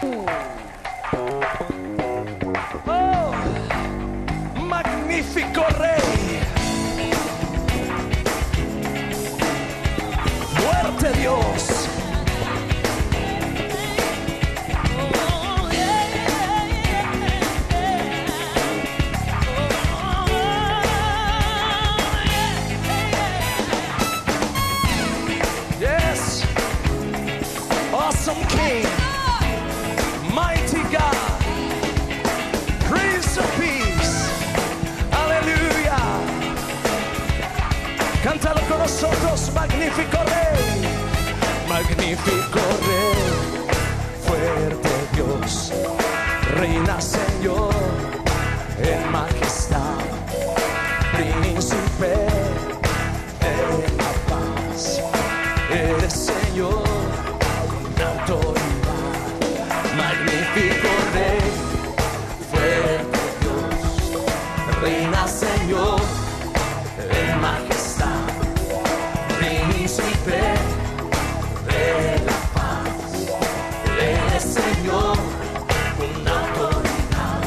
Oh, magnífico Rey, fuerte Dios. Yes, awesome King, mighty God, Prince of Peace. Aleluya. Cántalo con nosotros, magnífico Rey, magnífico Rey, fuerte Dios, reina Señor, en majestad, príncipe de la paz, eres Señor con autoridad, magnífico Rey, fuerte Dios, reina Señor, en majestad, príncipe de la paz, eres Señor con autoridad.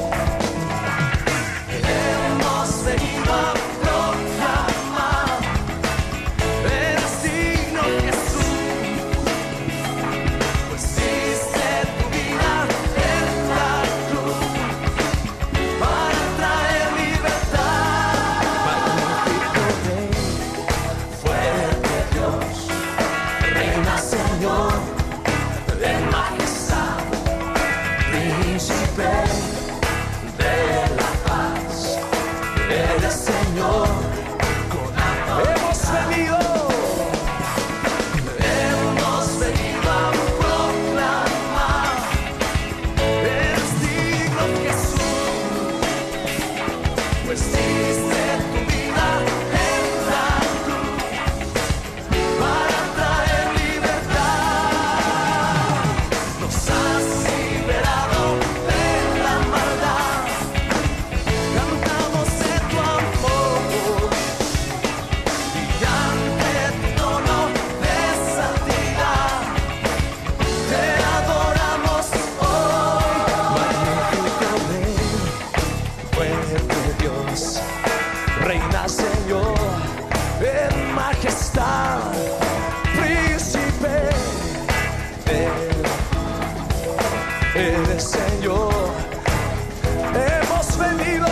Hemos venido a proclamar, eres digno Jesús, pues diste tu vida en la cruz para traer libertad. Magnífico Rey, fuerte Dios, reina Señor, de majestad, príncipe de la paz, eres Señor con autoridad. Hemos venido a proclamar, eres digno Jesús, pues diste tu vida en la cruz para traer libertad. Nos has liberado de la maldad, cantamos de tu amor y ante tu trono de santidad te adoramos hoy. Magnífico Rey, fuerte Dios, reina Señor, en majestad, príncipe eres Señor. Hemos venido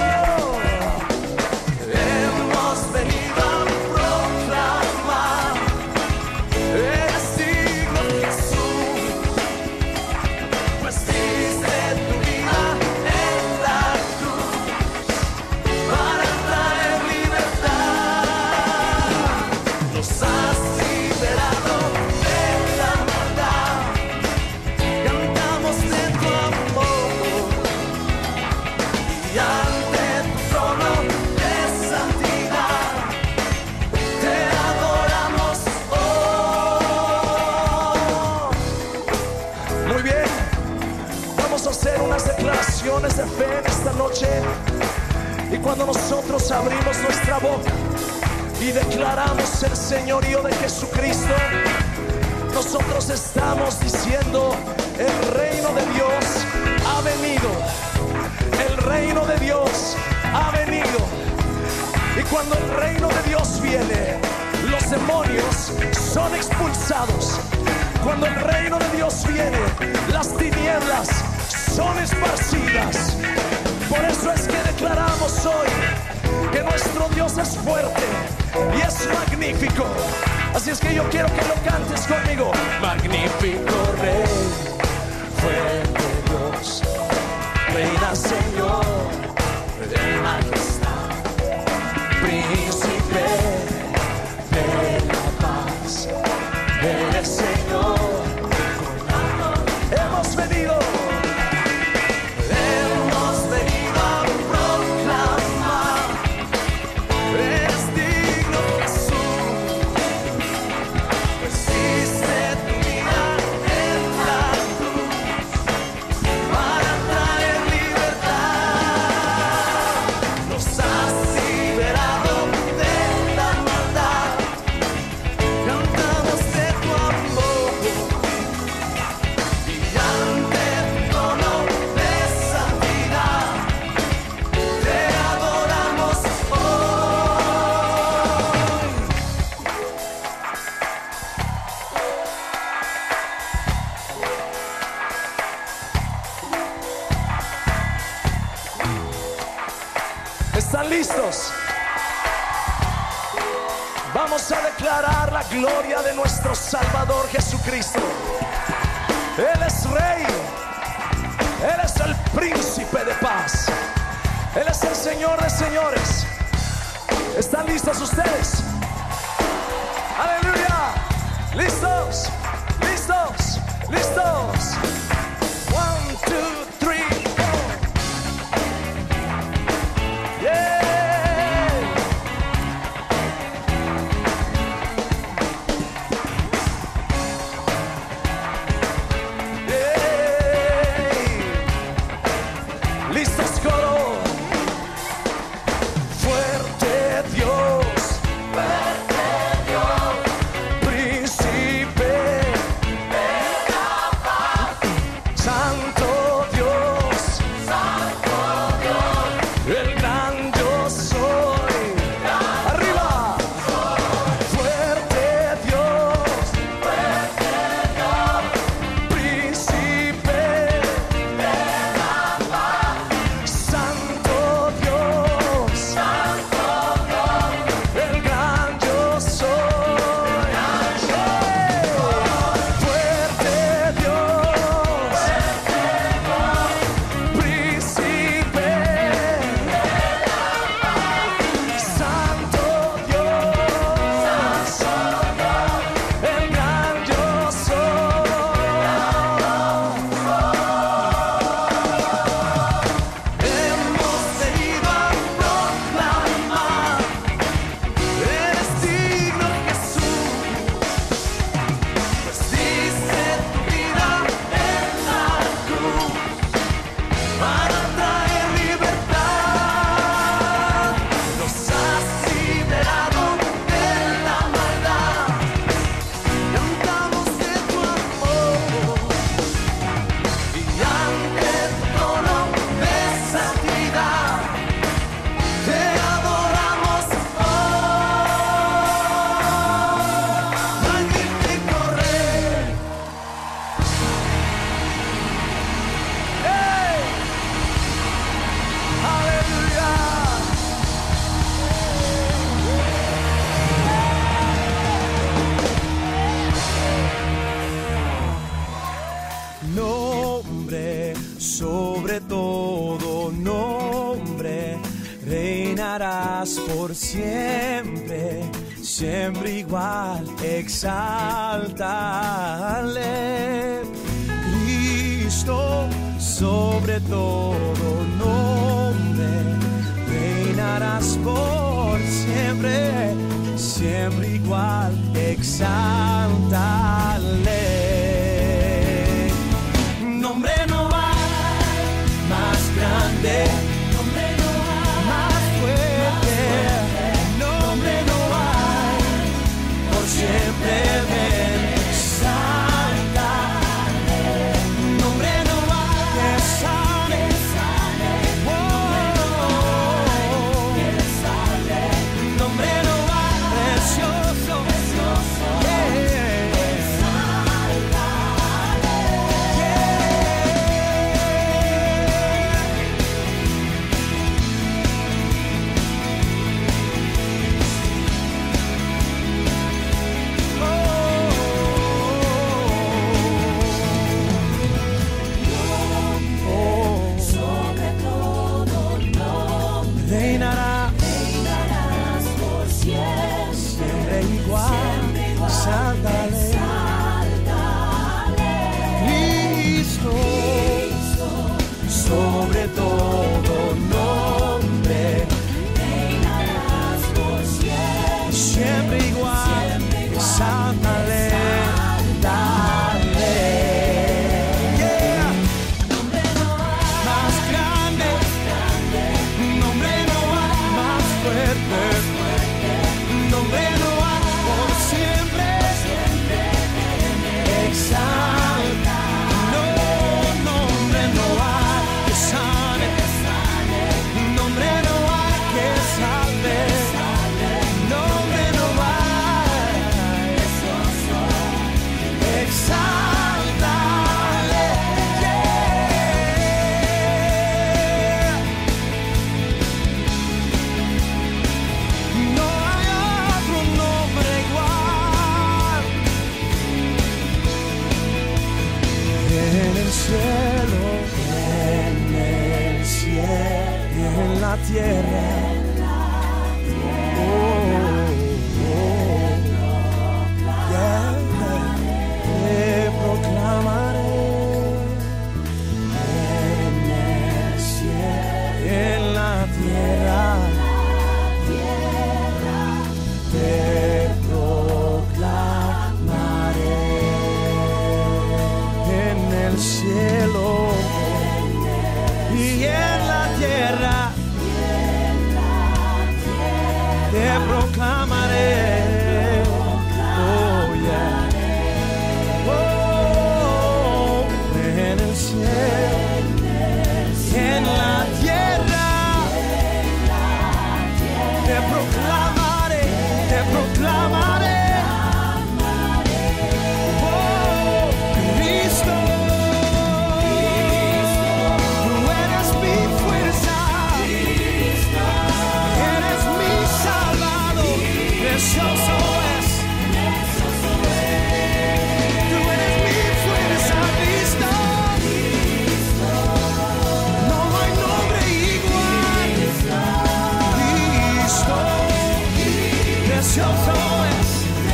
a proclamar, eres digno Jesús, pues diste tu vida en la cruz para traer libertad. Nos has liberado de la maldad, cantamos de tu amor y ante tu trono de santidad te adoramos hoy. Muy bien, vamos a hacer unas declaraciones de fe en esta noche, y cuando nosotros abrimos nuestra boca y declaramos el señorío de Jesucristo, nosotros estamos diciendo: el reino de Dios ha venido, el reino de Dios ha venido. Y cuando el reino de Dios viene, los demonios son expulsados. Cuando el reino de Dios viene, las tinieblas son esparcidas. Por eso es que declaramos hoy que nuestro Dios es fuerte y es magnífico. Así es que yo quiero que lo cantes conmigo. Magnífico Rey, fuerte Dios, reina Señor, de majestad, príncipe de la paz, eres Señor con amor. Hemos venido a proclamar, eres digno Jesús, pues diste tu vida en la cruz para traer libertad. Nos has liberado de la maldad, cantamos de tu amor y ante listos? Vamos a declarar la gloria de nuestro Salvador Jesucristo. Él es Rey, Él es el Príncipe de paz, Él es el Señor de señores. ¿Están listos ustedes? Aleluya. ¿Listos? ¿Listos? ¿Listos? 1, 2, 3, go. Yeah. ¿Listos, coro? Fuerte Dios, príncipe de la paz, santo Dios, el gran yo soy. Arriba. Fuerte Dios, príncipe de la paz, santo Dios, el gran yo soy. Fuerte Dios, príncipe de la paz, santo Dios, el gran yo soy. Hemos venido a proclamar: eres digno, Jesús, pues diste tu vida en la cruz para traer libertad. Nos has liberado de la maldad, cantamos de tu amor y ante tu trono de santidad te adoramos hoy. Magnífico Rey. ¡Hey! ¡Aleluya! Nombre sobre todo nombre, reinarás por siempre, siempre igual, exáltale. Cristo sobre todo nombre, reinarás por siempre, siempre igual, exáltale. Nombre no hay más grande, nombre no hay más fuerte, nombre no hay por siempre ven, exáltale. Nombre no hay que sane, nombre no hay precioso, yeah. en el cielo, en la tierra. Te proclamaré en el cielo, en la tierra. Te proclamaré en el cielo y en la tierra. Te proclamaré. Oh, yeah. Oh, en el cielo, en la tierra. Te proclamaré, te proclamaré. Oh, Cristo, tú eres mi fuerza, eres mi salvador, precioso es. Tú eres mi fuerza, Cristo. No hay nombre igual. Cristo, precioso es.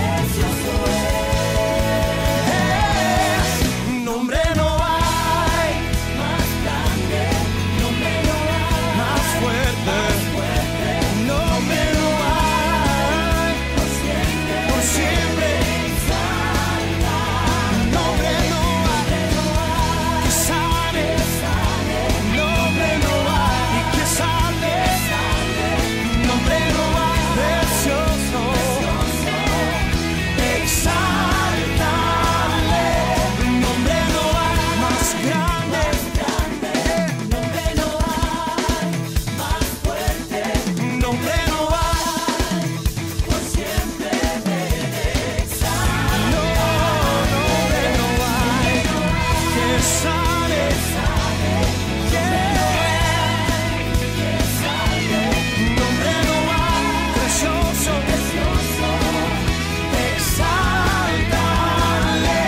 Nombre no hay más grande, nombre no hay más fuerte, nombre no hay por siempre, nombre no hay que sane, nombre no hay y que sale, nombre no hay precioso, exáltale, nombre no hay más grande, nombre no hay más fuerte, nombre no hay por siempre me exalta, no, nombre no hay que sane, nombre no hay precioso, exáltale.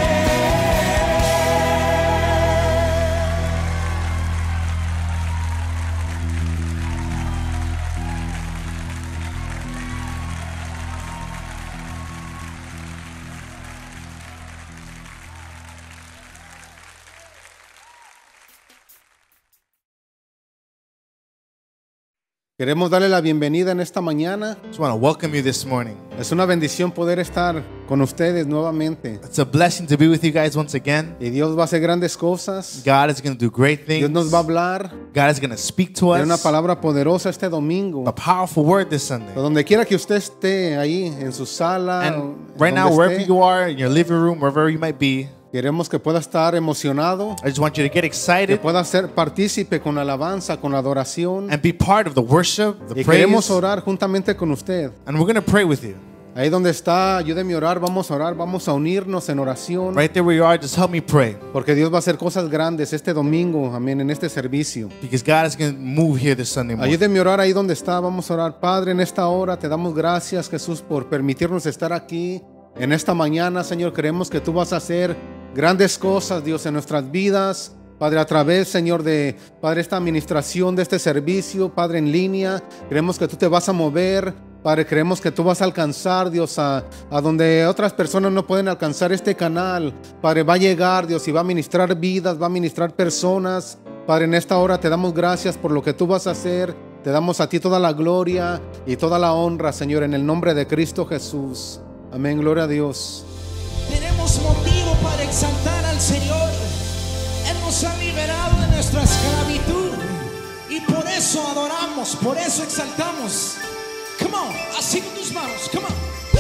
Queremos darle la bienvenida en esta mañana. I just want to welcome you this morning. Es una bendición poder estar con ustedes nuevamente. It's a blessing to be with you guys once again. Y Dios va a hacer grandes cosas. God is going to do great things. Dios nos va a hablar. God is going to speak to Tiene una us. palabra poderosa este domingo. A powerful word this Sunday. Donde quiera que usted esté ahí en su sala, And right now, donde wherever esté, you are, in your living room, wherever you might be, queremos que pueda estar emocionado, I just want you to get que excited pueda ser partícipe con la alabanza, con la adoración. and be part of the worship, the Y queremos praise, orar juntamente con usted. and we're going to pray with you. Ahí donde está, ayúdeme a orar, vamos a unirnos en oración. Right there where you are, just help me pray, Porque Dios va a hacer cosas grandes este domingo, amén, en este servicio. because God is going to move here this Sunday morning. Ayúdeme a orar ahí donde está, vamos a orar. Padre, en esta hora te damos gracias, Jesús, por permitirnos estar aquí. En esta mañana, Señor, creemos que tú vas a hacer grandes cosas, Dios, en nuestras vidas. Padre, a través, Señor, de Padre, esta administración de este servicio, Padre, en línea, creemos que tú te vas a mover. Padre, creemos que tú vas a alcanzar, Dios, a donde otras personas no pueden alcanzar este canal. Padre, va a llegar, Dios, y va a ministrar vidas, va a ministrar personas. Padre, en esta hora te damos gracias por lo que tú vas a hacer. Te damos a ti toda la gloria y toda la honra, Señor, en el nombre de Cristo Jesús. Amén, gloria a Dios. Tenemos motivo para exaltar al Señor. Él nos ha liberado de nuestra esclavitud y por eso adoramos, por eso exaltamos. Come on, así con tus manos, come on.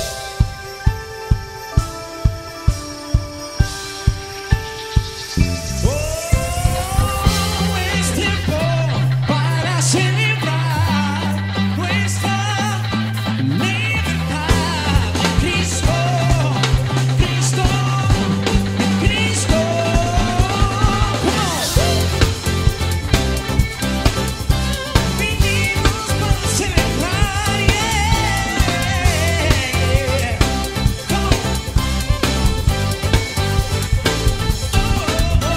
Es tiempo para celebrar nuestra libertad. Cristo, Cristo, Cristo. Come on. Vinimos para celebrar, yeah. Come on.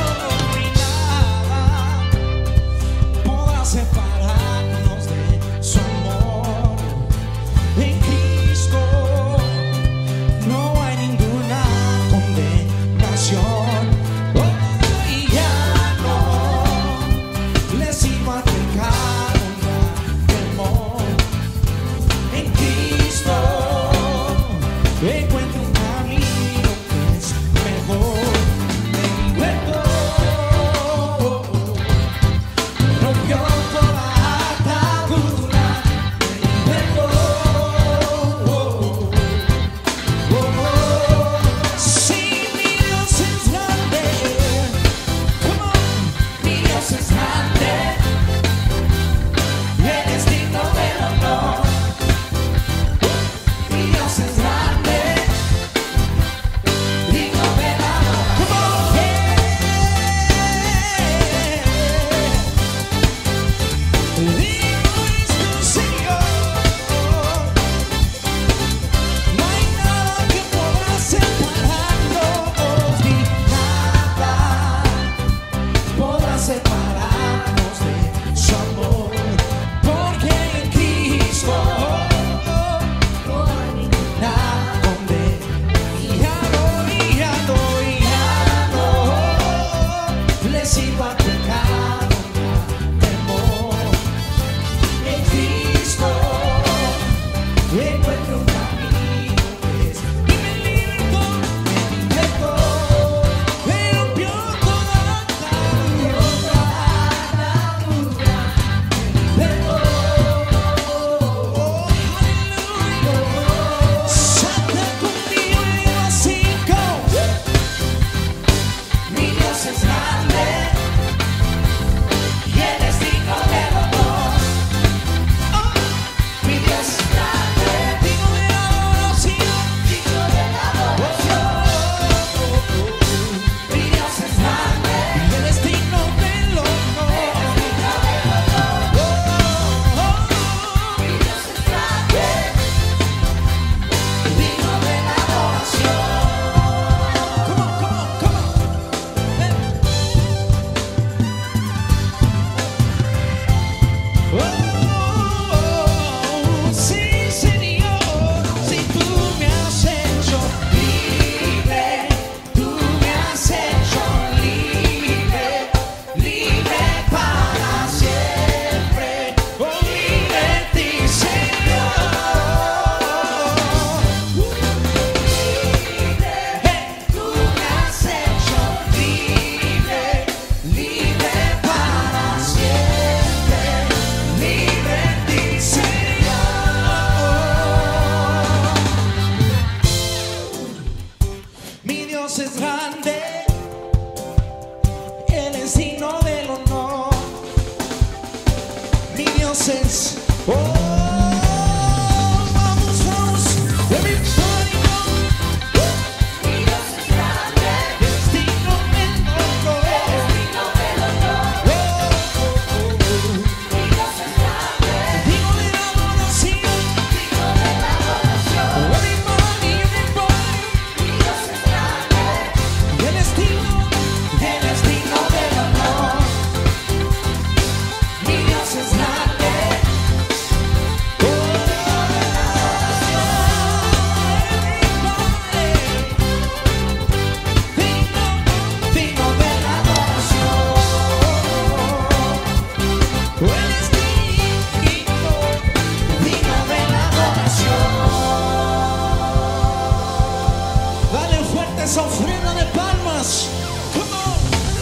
esa ofrenda de palmas. Come on.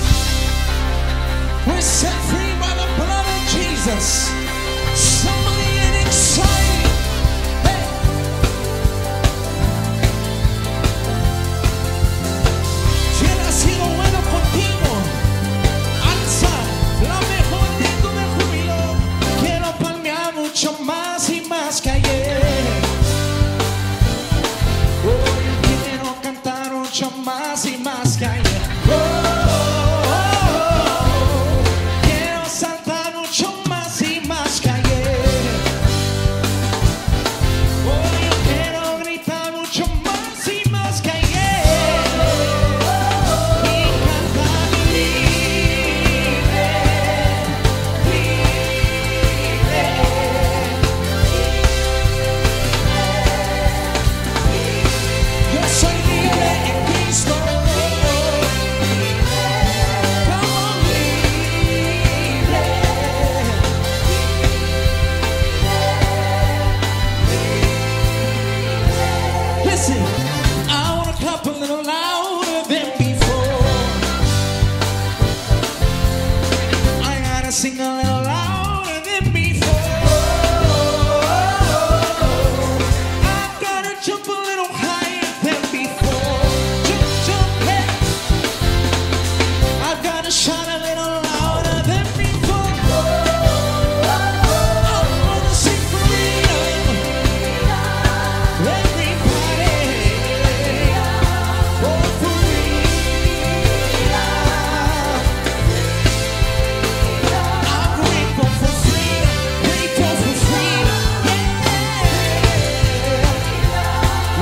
We're set free by the blood of Jesus. Somebody get excited. Hey. Si Él ha sido bueno contigo, alza la mejor grito de júbilo. Quiero palmear mucho más y más que ayer. Más y más que ayer. Quiero saltar mucho más y más que ayer. Yo quiero gritar mucho más y más que ayer. Y cantar libre, libre. Yo soy libre en Cristo. Listen, I wanna clap a little louder than before. I gotta sing a little louder than before. I gotta jump a little higher than before. Jump, jump, hey. I gotta shout a little louder than before. I wanna sing freedom. Everybody, oh, freedom. I'm grateful for freedom, grateful for freedom, yeah. Oh,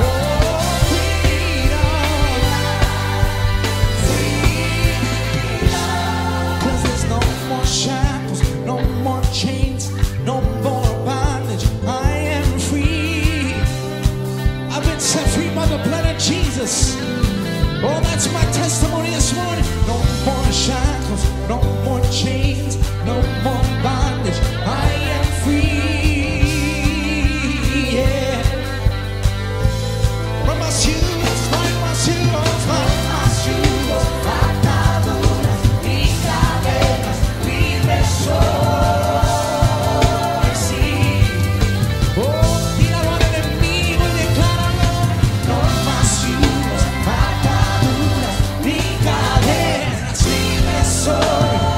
freedom. 'Cause there's no more shackles, no more chains, no more bondage. I am free. I've been set free by the blood of Jesus. Oh, that's my testimony this morning. No more shackles, no more chains, no more bondage. I am free. Yeah. From my shoes, from my shoes, from my shoes, ataduras y cadenas, libre soy. Sí. Oh, tíralo al enemigo y decláralo. No más yugos, ataduras ni cadenas, libre soy.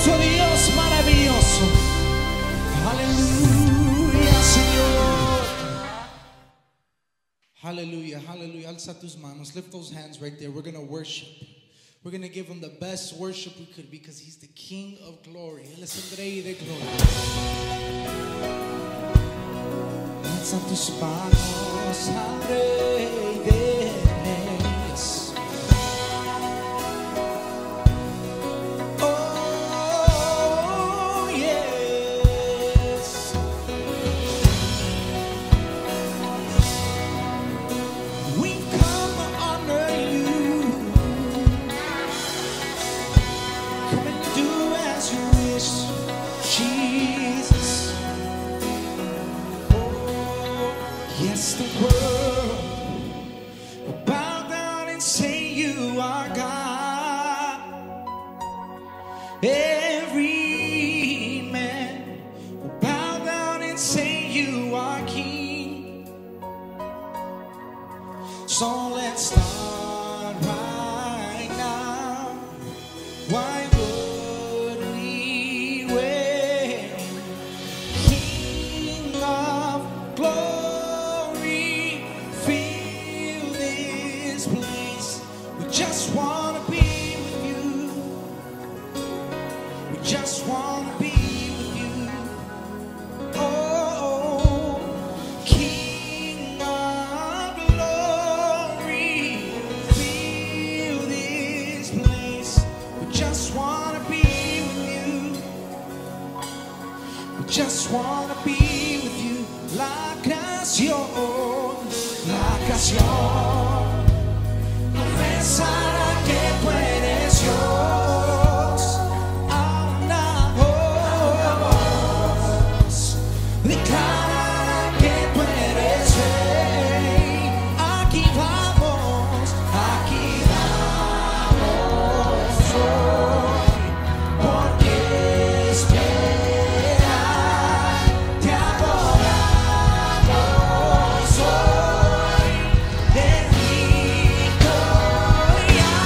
nuestro Dios maravilloso. Aleluya, Señor. Aleluya, aleluya. Alza tus manos. Lift those hands right there. We're going to worship. We're going to give him the best worship we could because he's the King of glory. Él es el Rey de gloria. Alza tus manos al Rey de reyes. Oh, yes. We've come to honor you. Come and do as you wish, Jesus. Yes, the world will bow down and say you are God. Every man will bow down and say you are King. So let's start right now. Why would we wait? King of glory, fill this place. We just want to be with you. We just want to be with you. Oh, King of glory, fill this place. We just want to be with you. We just want to be with you. La canción confesará que tú eres Dios. Una voz declarará que tú eres Rey. Aquí vamos hoy, porque esperar te adoramos hoy. De victoria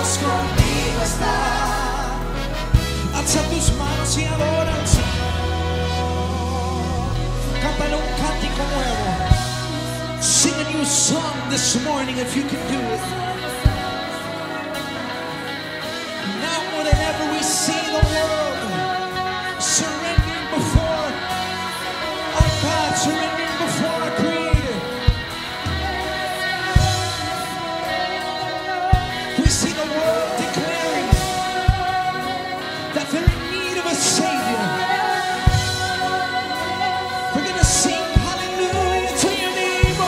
queremos contigo estar. Alza tus manos y adora al Señor. Cántale un cántico nuevo. Sing a new song this morning if you can do it. Now more than ever we see the world surrendering before our God, surrendering before our Creator. We see the world declaring that they're in need of a Savior. We're going to sing hallelujah to your name,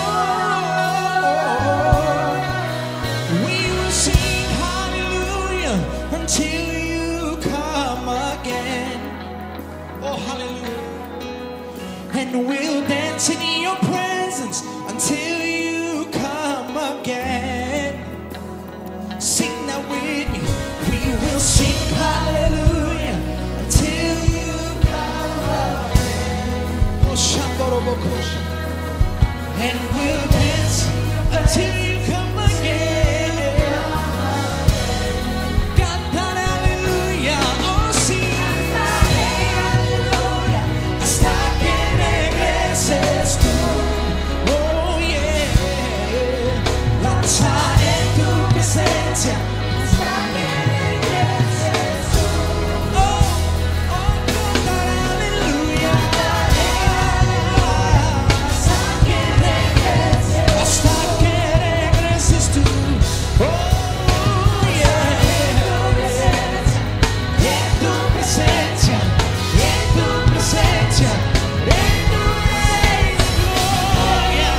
oh. We will sing hallelujah until you come again. Oh, hallelujah. And we'll dance in your presence until you come again. Sing that with me. We will sing hallelujah until you come again. Oh, Shandorobokosha. And we'll dance until you come again. Cantar hallelujah. Oh, sí. Hasta que regreses tú. Oh, yeah. Lanza en tu presencia. Hasta que regreses tú. Oh, oh, cantar hallelujah. Hasta que regreses tú. Oh, yeah. Y en tu presencia, y en tu presencia, en tu reino de gloria.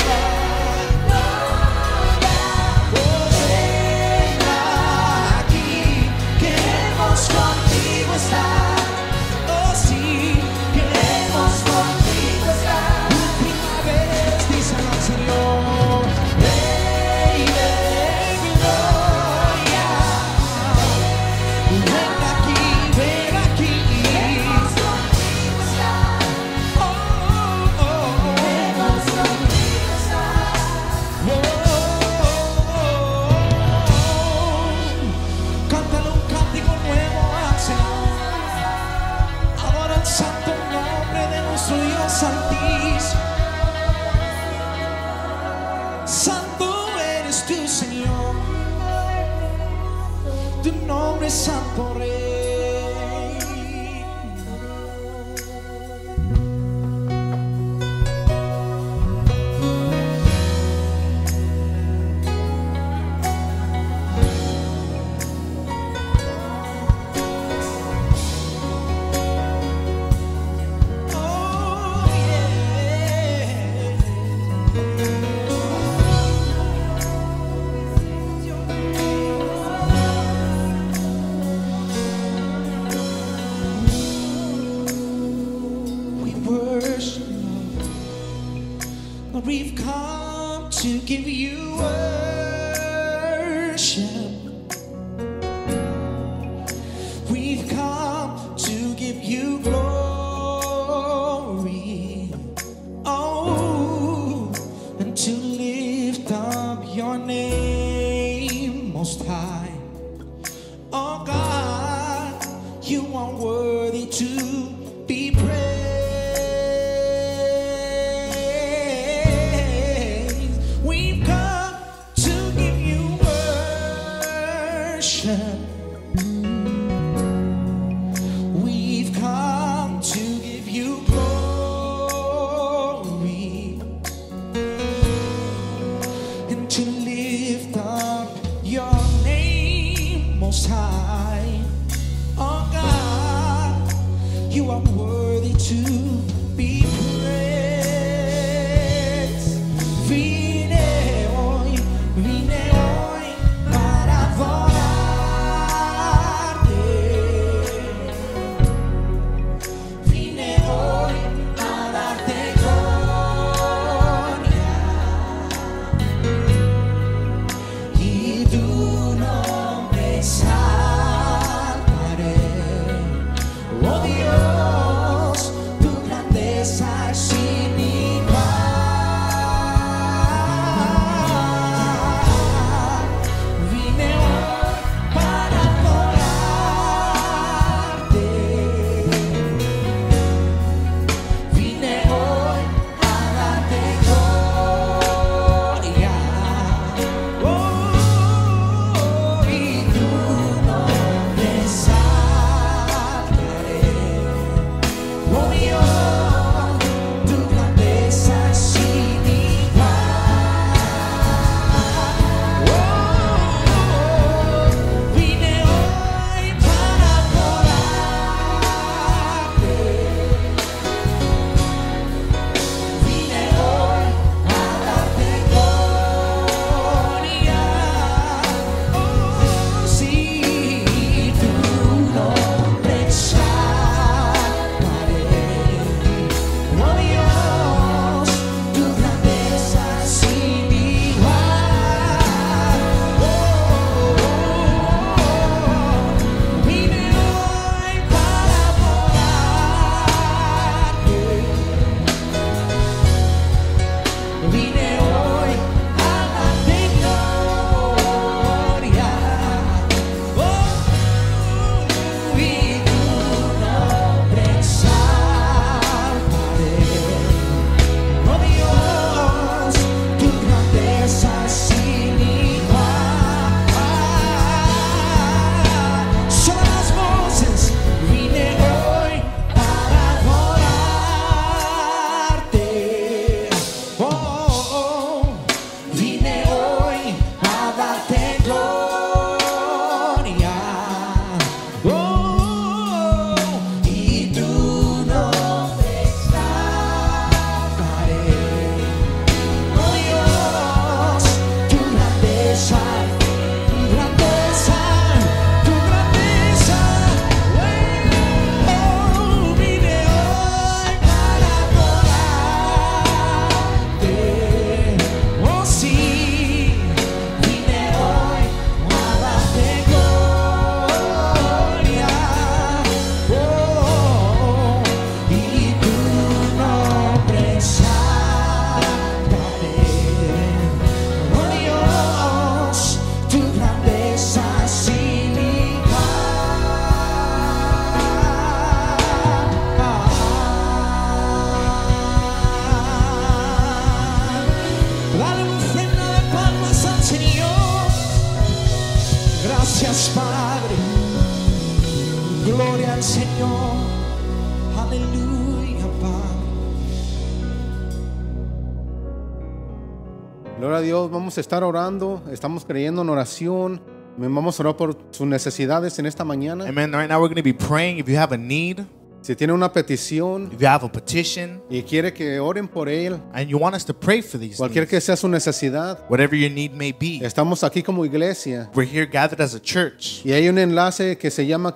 Ven aquí, queremos contigo estar. Oh sí, queremos contigo estar. Última vez, díselo al Señor. Rey de gloria. Ven aquí, ven aquí. Queremos contigo estar. Oh, oh, oh. Queremos contigo estar. Oh, cántale un cántico nuevo al Señor. Adora el santo nombre de nuestro Dios Santísimo. Santo eres tú, Señor. Tu nombre es Santo Rey. Oh, we worship you. Lord, we've come to give you worship. We've come to give you glory. Oh, and to lift up your name most high. Oh God, you are worthy to be praised. We've come to give you worship. We've come to give you glory and to lift up your name most high. Oh God, you are worthy to be praised. Vine hoy para adorarte. Vine hoy a darte gloria y tu nombre exaltaré. Oh Dios, tu grandeza es Gracias, Padre. Gloria al Señor. Aleluya, Padre. Gloria a Dios, vamos a estar orando, estamos creyendo en oración. Vamos a orar por sus necesidades en esta mañana. Amen. Right now we're going to be praying. If you have a need, Si tiene una petición if you have a petition, y quiere que oren por él, and you want us to pray for these cualquier needs, que sea su necesidad, whatever your need may be, estamos aquí como iglesia. we're here gathered as a church. Y hay un enlace que se llama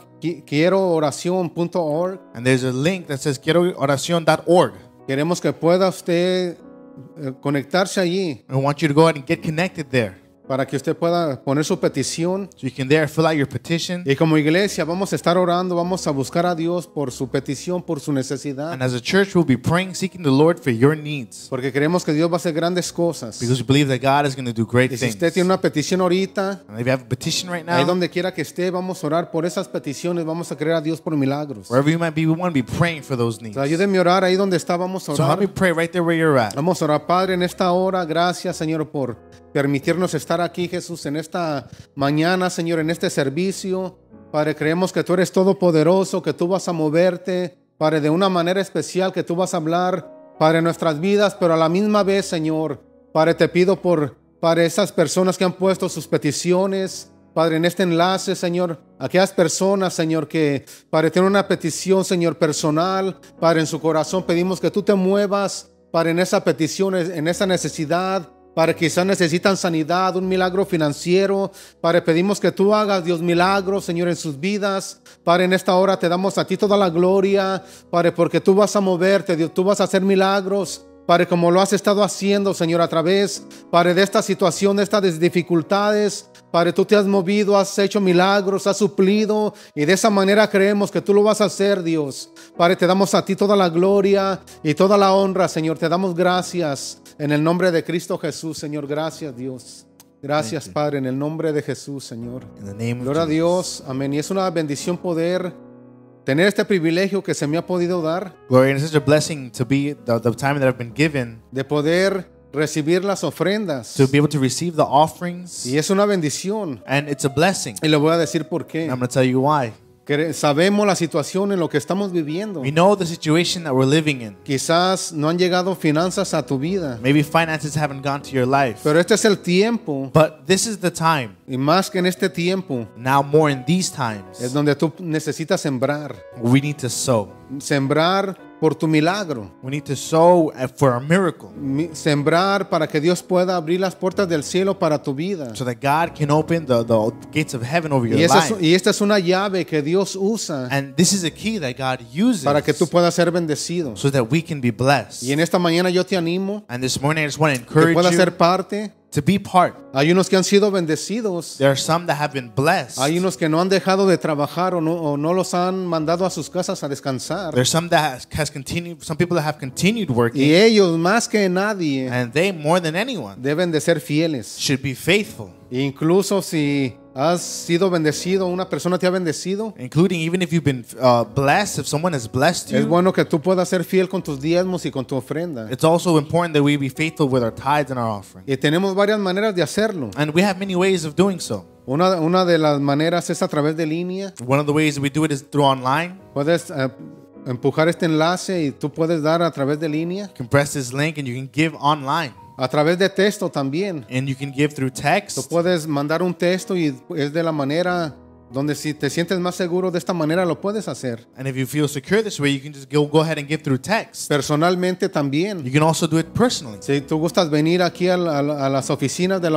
quierooracion.org. And there's a link that says quierooracion.org. Queremos que pueda usted conectarse allí I want you to go ahead and get connected there, para que usted pueda poner su petición. so you can there fill out your petition. Y como iglesia vamos a estar orando, vamos a buscar a Dios por su petición, por su necesidad. And as a church, we'll be praying, seeking the Lord for your needs, Porque creemos que Dios va a hacer grandes cosas. because we believe that God is going to do great Y si things. usted tiene una petición ahorita, And if you have a petition right ahí now, donde quiera que esté, vamos a orar por esas peticiones, vamos a creer a Dios por milagros. wherever you might be, we want to be praying for those needs. O sea, ayúdenme a orar ahí donde está, vamos a So help me orar. pray right there where you're at. Vamos a orar, Padre, en esta hora. Gracias, Señor, por permitirnos estar aquí, Jesús, en esta mañana, Señor, en este servicio. Padre, creemos que tú eres todopoderoso, que tú vas a moverte, Padre, de una manera especial, que tú vas a hablar, Padre, en nuestras vidas, pero a la misma vez, Señor, Padre, te pido por, Padre, esas personas que han puesto sus peticiones, Padre, en este enlace, Señor, aquellas personas, Señor, que, Padre, tienen una petición, Señor, personal, Padre, en su corazón, pedimos que tú te muevas, Padre, en esa petición, en esa necesidad, Padre, quizás necesitan sanidad, un milagro financiero. Padre, pedimos que tú hagas, Dios, milagros, Señor, en sus vidas. Padre, en esta hora te damos a ti toda la gloria, Padre, porque tú vas a moverte, Dios, tú vas a hacer milagros. Padre, como lo has estado haciendo, Señor, a través, Padre, de esta situación, de estas dificultades. Padre, tú te has movido, has hecho milagros, has suplido, y de esa manera creemos que tú lo vas a hacer, Dios. Padre, te damos a ti toda la gloria y toda la honra, Señor. Te damos gracias en el nombre de Cristo Jesús, Señor. Gracias, Dios. Gracias, Padre, en el nombre de Jesús, Señor. In the name of Gloria a Jesus. Dios. Amén. Y es una bendición poder tener este privilegio que se me ha podido dar, Glory, and it's such a blessing to be the time that I've been given de poder recibir las ofrendas. to be able to receive the offerings, Y es una bendición. and it's a blessing. Y le voy a decir por qué. And I'm going to tell you why. Sabemos la situación en lo que estamos viviendo. We know the situation that we're living in. Quizás no han llegado finanzas a tu vida, Maybe finances haven't gone to your life, pero este es el tiempo, but this is the time. y más que en este tiempo, Now more in these es times, donde tú necesitas sembrar. we need to sow. Sembrar por tu milagro. We need to sow for a miracle, Sembrar para que Dios pueda abrir las puertas del cielo para tu vida. so that God can open the gates of heaven over your Y life. esta es una llave que Dios usa And this is a key that God uses para que tú puedas ser bendecido. so that we can be blessed. Y en esta mañana yo te animo And this morning I just want to que encourage puedas you ser parte. to be part. Hay unos que han sido bendecidos. There are some that have been blessed. Hay unos que no han dejado de trabajar o no los han mandado a sus casas a descansar. There's some that has continued, some people that have continued working, Y ellos, más que nadie, and they, more than anyone, deben de ser fieles. should be faithful. Incluso si has sido bendecido, una persona te ha bendecido, Including even if you've been blessed, if someone has blessed es you, bueno que tú puedas ser fiel con tus diezmos y con tu ofrenda. it's also important that we be faithful with our tithes and our offering. Y tenemos varias maneras de hacerlo. And we have many ways of doing so. Una de las maneras es a través de línea. One of the ways that we do it is through online. Puedes empujar este enlace y tú puedes dar a través de línea. You can press this link and you can give online. A través de texto también. And you can give through Tú text. puedes mandar un texto y es de la manera donde si te sientes más seguro de esta manera lo puedes hacer. And if you feel secure this way, you can just go ahead and give through text. Personalmente también. You can also do it personally. Si tú gustas venir aquí a las oficinas de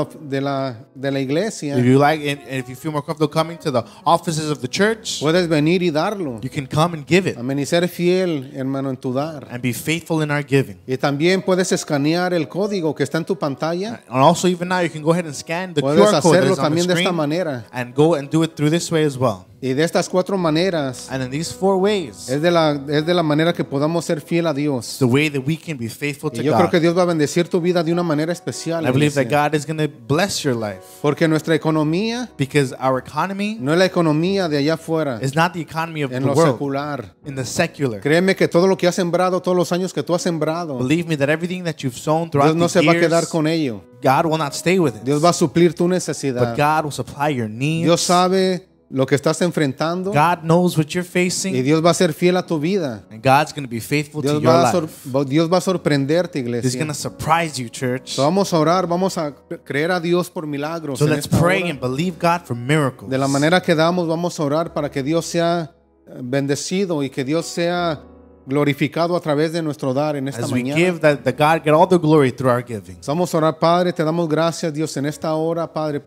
la iglesia, If you like, and if you feel more comfortable coming to the offices of the church, puedes venir y darlo. you can come and give it Amén. Y ser fiel, hermano, en tu dar. and be faithful in our giving. Y también puedes escanear el código que está en tu pantalla. And also, even now, you can go ahead and scan the Puedes QR code that hacerlo is on the también de esta screen manera. and go and do it through this way as well. Y de estas 4 maneras And in these 4 ways, es de la manera que podamos ser fiel a Dios. the way that we can be faithful Y to yo creo que God. Dios va a bendecir tu vida de una manera especial. I believe that iglesia. God is going to bless your life Porque nuestra economía because our economy no es la economía de allá afuera, is not the economy of en the lo world, secular. in the secular. Créeme que todo lo que has sembrado, todos los años que tú has sembrado, Believe me that everything that you've sown throughout Dios no the se va a quedar years, con ello. God will not stay with it. Dios va a suplir tu But necesidad. God will supply your needs. Dios sabe lo que estás enfrentando God knows what you're y facing, Dios va a ser fiel a tu vida. and God's going to be faithful to Dios your va a, life. Dios va a sorprenderte, He's iglesia. going to surprise you, church. So, vamos a orar, vamos a creer a Dios por milagros. So en let's esta pray hora. and believe God for miracles. De la manera que damos, vamos a orar para que Dios sea bendecido y que Dios sea glorificado a través de nuestro dar en esta As we mañana. give, that God get all the glory through our giving. Vamos a orar, Padre, te damos gracias, Dios, en esta hora, Padre,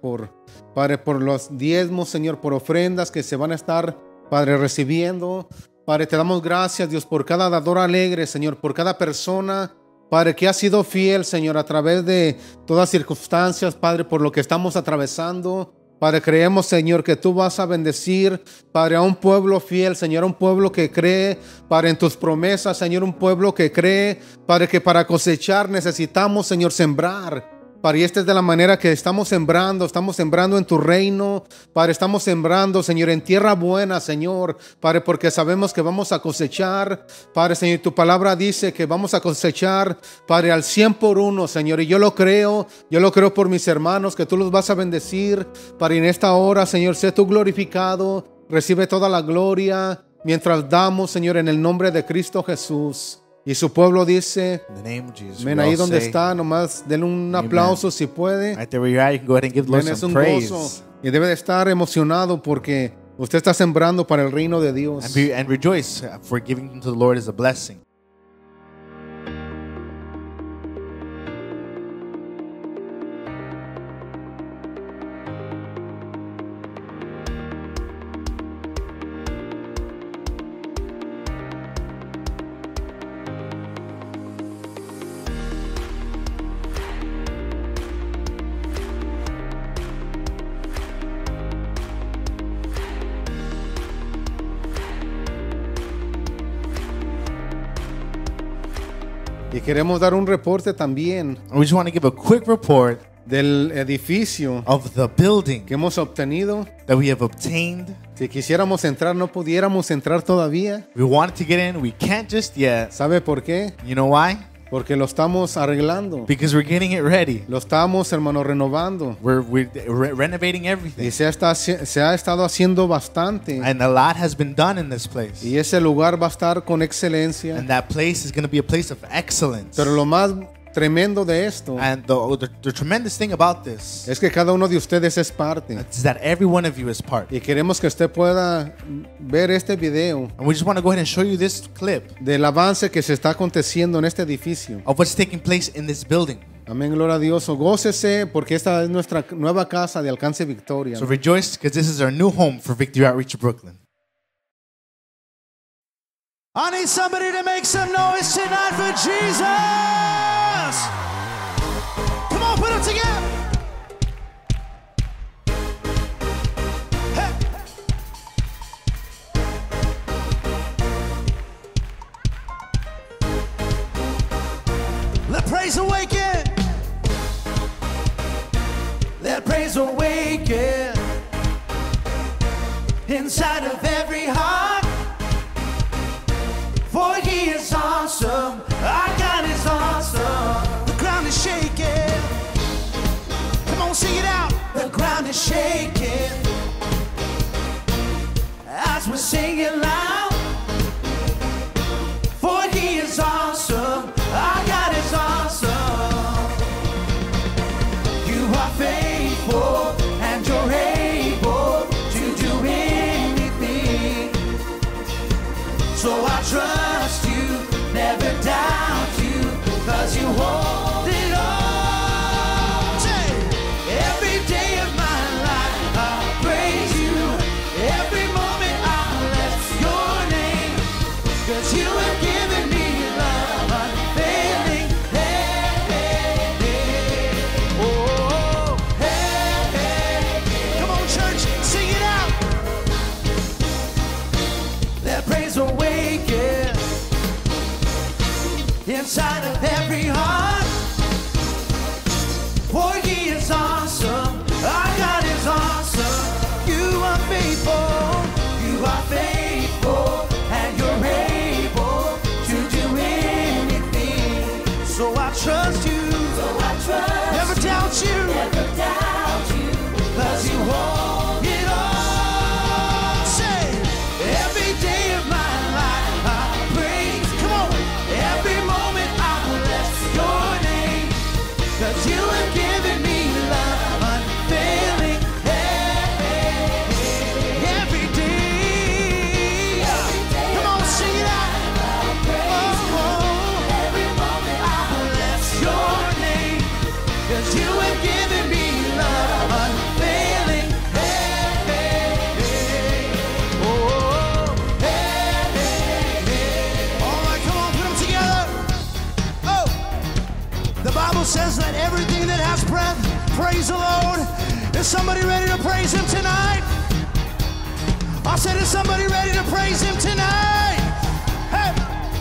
por los diezmos, Señor, por ofrendas que se van a estar, Padre, recibiendo. Padre, te damos gracias, Dios, por cada dador alegre, Señor, por cada persona, Padre, que ha sido fiel, Señor, a través de todas circunstancias, Padre, por lo que estamos atravesando. Padre, creemos, Señor, que tú vas a bendecir, Padre, a un pueblo fiel, Señor, a un pueblo que cree, Padre, en tus promesas, Señor, un pueblo que cree, Padre, que para cosechar necesitamos, Señor, sembrar. Padre, y esta es de la manera que estamos sembrando en tu reino, Padre, estamos sembrando, Señor, en tierra buena, Señor, Padre, porque sabemos que vamos a cosechar, Padre, Señor, tu palabra dice que vamos a cosechar, Padre, al 100 por 1, Señor, y yo lo creo por mis hermanos, que tú los vas a bendecir, Padre, y en esta hora, Señor, sé tú glorificado, recibe toda la gloria, mientras damos, Señor, en el nombre de Cristo Jesús. Y su pueblo dice, In the name of Jesus. ven we ahí all donde say, está, nomás denle un aplauso si puede. Right there where you're at, you can go ahead and give the Lord Ven, es some un praise. gozo y debe de estar emocionado porque usted está sembrando para el reino de Dios. And rejoice, for giving to the Lord is a blessing. Y queremos dar un reporte también And we just want to give a quick report del edificio of the building que hemos obtenido. that we have obtained. Si quisiéramos entrar, no pudiéramos entrar todavía. We wanted to get in, we can't just yet. ¿Sabe por qué? You know why? Porque lo estamos arreglando. Because we're getting it ready. Lo estamos, hermano, renovando. We're renovating everything. Y se ha estado haciendo bastante. And a lot has been done in this place. Y ese lugar va a estar con excelencia. And that place is going to be a place of excellence. Pero lo más tremendo de esto And the tremendous thing about this es que cada uno de ustedes es parte. is that every one of you is part. Y queremos que usted pueda ver este video And we just want to go ahead and show you this clip del avance que se está aconteciendo en este edificio. of what's taking place in this building. Amén, gloria a Dios. O gócese porque esta es nuestra nueva casa de Alcance Victoria. So rejoice because this is our new home for Victory Outreach of Brooklyn. I need somebody to make some noise tonight for Jesus. Come on, put it together. Hey. Let praise awaken. Let praise awaken inside of every heart. For he is awesome, our God is awesome. The ground is shaking. Come on, sing it out. The ground is shaking as we're singing loud. For he is awesome, our God is awesome. You are faithful and you're able to do anything. So I trust you, never doubt you, 'cause you hold it all. Say, every day of my life I'll praise you. Every moment I'll let your inside of every heart. For He is awesome, our God is awesome. You are faithful, you are faithful, and you're able to do anything. So I trust you, never doubt you, 'cause you hold it all. Say, every day of my life I praise. Come on, every moment I bless your name, 'cause you have given me love unfailing. Every day. Come on, sing it out. Every moment I bless your name, 'cause you have given me love unfailing. All right, come on, put them together. Oh, the Bible says that everything that has breath, praise the Lord. Is somebody ready to praise Him tonight? I said, is somebody ready to praise Him tonight? Hey!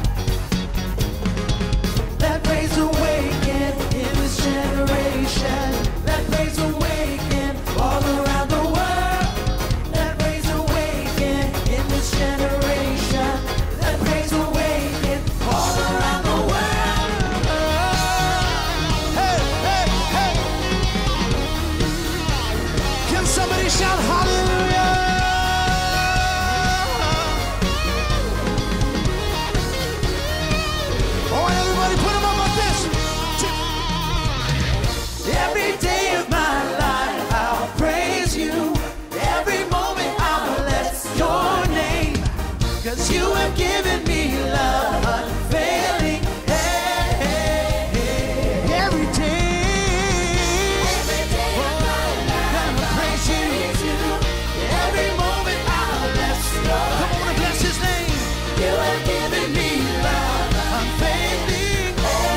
Let praise awaken in this generation. Let praise awaken all around the world. Let praise awaken in this generation. Let praise awaken all around the world. Hey, hey, hey! Can somebody shout hallelujah? All right, everybody, put them up like this. Every day of my life I'll praise you. Every moment I'll bless your name, 'cause you have given me love unfailing. Hey, hey, hey. Every day I'll praise you. Every moment I'll bless your name. Come on and bless His name. You have given me love unfailing.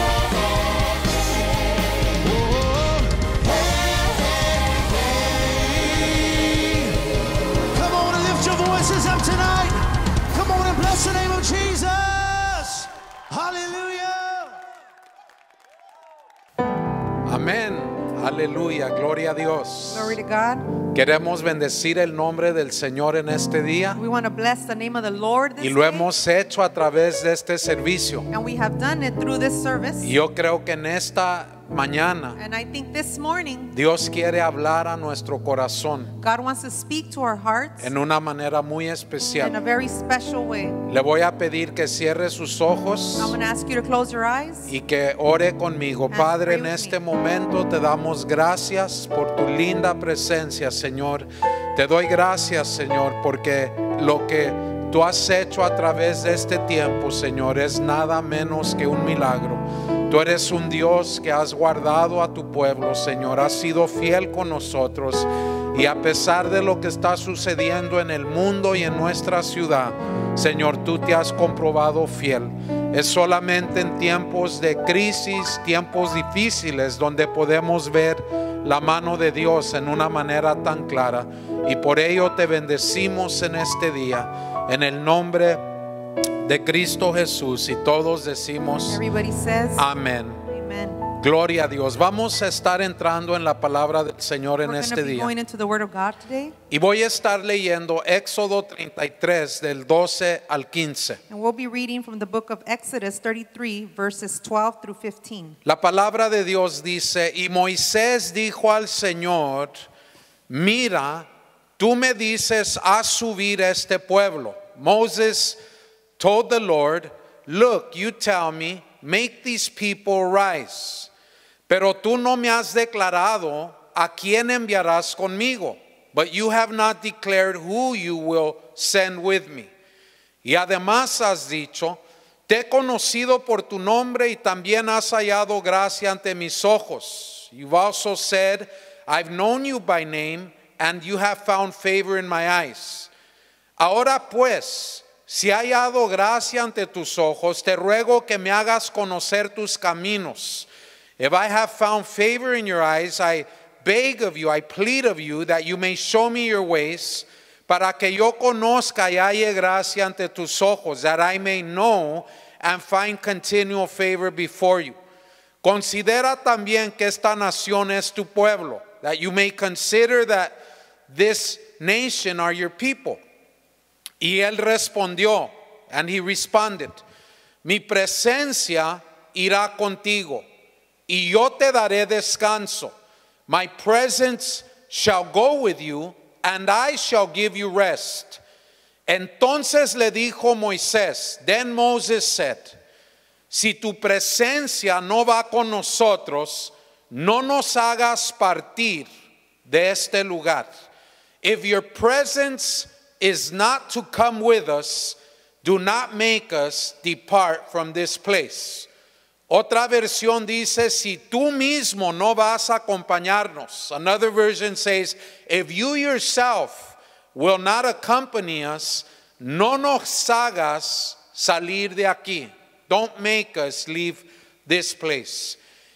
Come on and lift your voices up tonight. Come on and bless the name of Jesus. Hallelujah. Amén. Aleluya. Gloria a Dios. Glory to God. Queremos bendecir el nombre del Señor en este día We want to bless the name of the Lord this y lo day, hemos hecho a través de este servicio. and we have done it through this service. Y yo creo que en esta mañana And I think this morning Dios quiere hablar a nuestro corazón God wants to speak to our hearts en una manera muy in a especial. very special way. Le voy a pedir que cierre sus ojos I'm going to ask you to close your eyes. y que ore conmigo. And Padre, pray en with este me. momento te damos gracias por tu linda presencia, Señor. Te doy gracias, Señor, porque lo que tú has hecho a través de este tiempo, Señor, es nada menos que un milagro. Tú eres un Dios que has guardado a tu pueblo, Señor. Has sido fiel con nosotros. Y a pesar de lo que está sucediendo en el mundo y en nuestra ciudad, Señor, tú te has comprobado fiel. Es solamente en tiempos de crisis, tiempos difíciles, donde podemos ver la mano de Dios en una manera tan clara. Y por ello te bendecimos en este día, en el nombre de Cristo Jesús. Y todos decimos Everybody says amén. amen. Gloria a Dios. Vamos a estar entrando en la palabra del Señor en We're going este to be día. going into the Word of God today, Y voy a estar leyendo Éxodo 33 del 12 al 15. and we'll be reading from the book of Exodus 33 verses 12 through 15. La palabra de Dios dice: y Moisés dijo al Señor, mira, tú me dices, haz subir este pueblo. Moses told the Lord, look, you tell me, make these people rise. Pero tú no me has declarado a quién enviarás conmigo. But you have not declared who you will send with me. Y además has dicho, te he conocido por tu nombre y también has hallado gracia ante mis ojos. You've also said, I've known you by name and you have found favor in my eyes. Ahora pues, si he hallado gracia ante tus ojos, te ruego que me hagas conocer tus caminos. If I have found favor in your eyes, I beg of you, I plead of you, that you may show me your ways, para que yo conozca y halle gracia ante tus ojos, that I may know and find continual favor before you. Considera también que esta nación es tu pueblo, that you may consider that this nation are your people. Y él respondió, and he responded, mi presencia irá contigo, y yo te daré descanso. My presence shall go with you, and I shall give you rest. Entonces le dijo Moisés, then Moses said, si tu presencia no va con nosotros, no nos hagas partir de este lugar. If your presence is not to come with us, do not make us depart from this place. Otra versión dice, si tú mismo no vas a acompañarnos. Another version says, if you yourself will not accompany us, no nos hagas salir de aquí. Don't make us leave this place.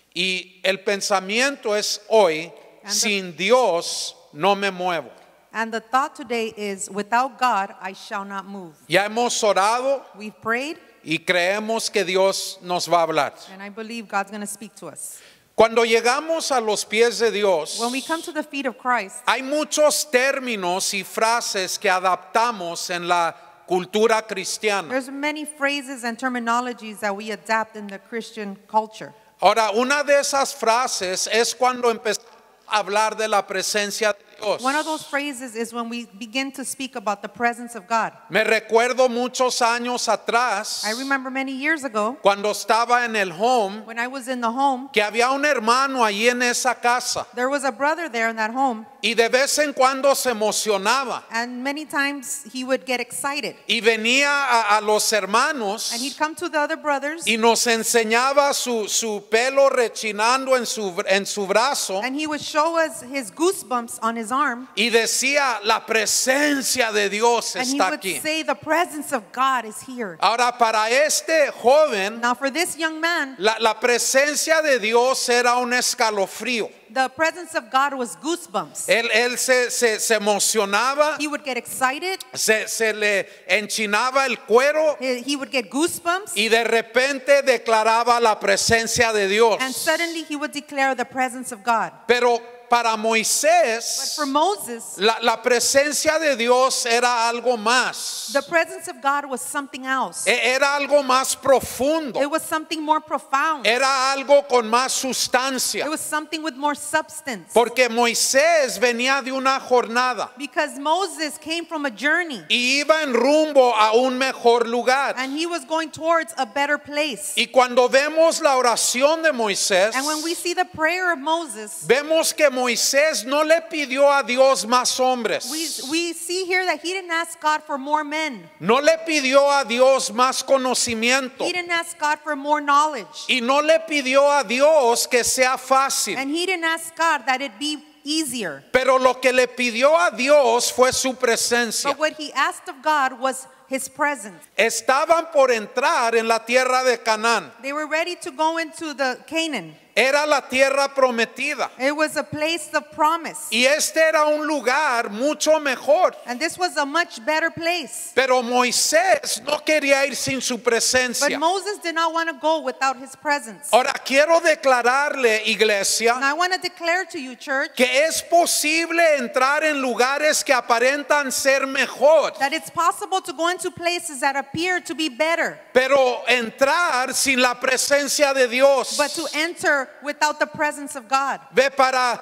Y el pensamiento es hoy, sin Dios no me muevo. And the thought today is, without God, I shall not move. Ya hemos orado We've prayed, y creemos que Dios nos va a hablar. and I believe God's going to speak to us. Cuando llegamos a los pies de Dios, When we come to the feet of Christ, hay muchos términos y frases que adaptamos en la cultura cristiana. there's many phrases and terminologies that we adapt in the Christian culture. Ahora, una de esas frases es cuando empezamos a hablar de la presencia de Dios. One of those phrases is when we begin to speak about the presence of God. Me recuerdo muchos años atrás, I remember many years ago cuando estaba en el home, when I was in the home, que había un hermano allí en esa casa there was a brother there in that home, y de vez en cuando se emocionaba and many times he would get excited. y venía a los hermanos And he'd come to the other brothers y nos enseñaba su pelo rechinando en su brazo and he would show us his goosebumps on his arm. y decía, la presencia de Dios And he está would aquí. say, the presence of God is here. Ahora, para este joven, Now for this young man, la presencia de Dios era un escalofrío. the presence of God was goosebumps. Él se emocionaba, He would get excited. se le enchinaba el cuero He would get goosebumps. y de repente declaraba la presencia de Dios. And suddenly he would declare the presence of God. Pero para But Moisés, for Moses, la presencia de Dios era algo más. the presence of God was something else. Era algo más profundo. It was something more profound. Era algo con más It sustancia. was something with more substance. Porque Moisés venía de una jornada Because Moses came from a journey y iba en rumbo a un mejor lugar. and he was going towards a better place. Y cuando vemos la oración de Moisés, And when we see the prayer of Moses, vemos que Moisés no le pidió a Dios más hombres. we see here that he didn't ask God for more men. No le pidió a Dios más conocimiento. He didn't ask God for more knowledge. Y no le pidió a Dios que sea fácil. And he didn't ask God that it be easier. Pero lo que le pidió a Dios fue su presencia. But what he asked of God was his presence. Estaban por entrar en la tierra de Canaán. They were ready to go into the Canaan. Era la tierra prometida. It was a place of promise. Y este era un lugar mucho mejor. And this was a much better place. Pero Moisés no quería ir sin su But presencia. Moses did not want to go without his presence. Ahora quiero declararle, iglesia, And I want to declare to you, church, que es posible entrar en lugares que aparentan ser mejor, that it's possible to go into places that appear to be better, pero entrar sin la presencia de Dios. but to enter without the presence of God. Ve, para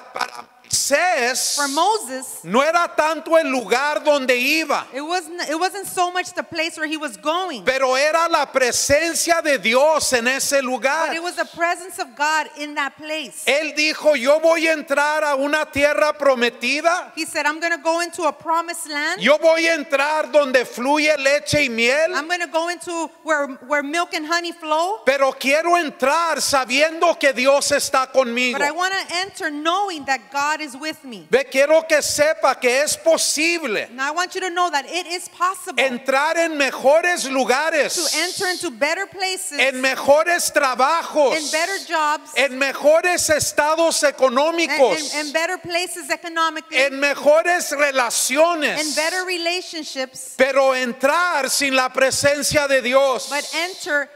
Moisés For Moses, no era tanto el lugar donde iba, it wasn't so much the place where he was going, pero era la presencia de Dios en ese but lugar. it was the presence of God in that place. Él dijo, yo voy a entrar a una tierra prometida. He said, I'm going to go into a promised land. Yo voy a entrar donde fluye leche y miel, I'm going to go into where milk and honey flow. pero quiero entrar sabiendo que Dios está conmigo. But I want to enter knowing that God is with me. Ve, quiero que sepa que es posible Now I want you to know that it is possible entrar en mejores to lugares, enter into better places, en mejores trabajos, in better jobs, en mejores estados económicos, and better places economically, en mejores and relaciones, better relationships, pero entrar sin la presencia de Dios but enter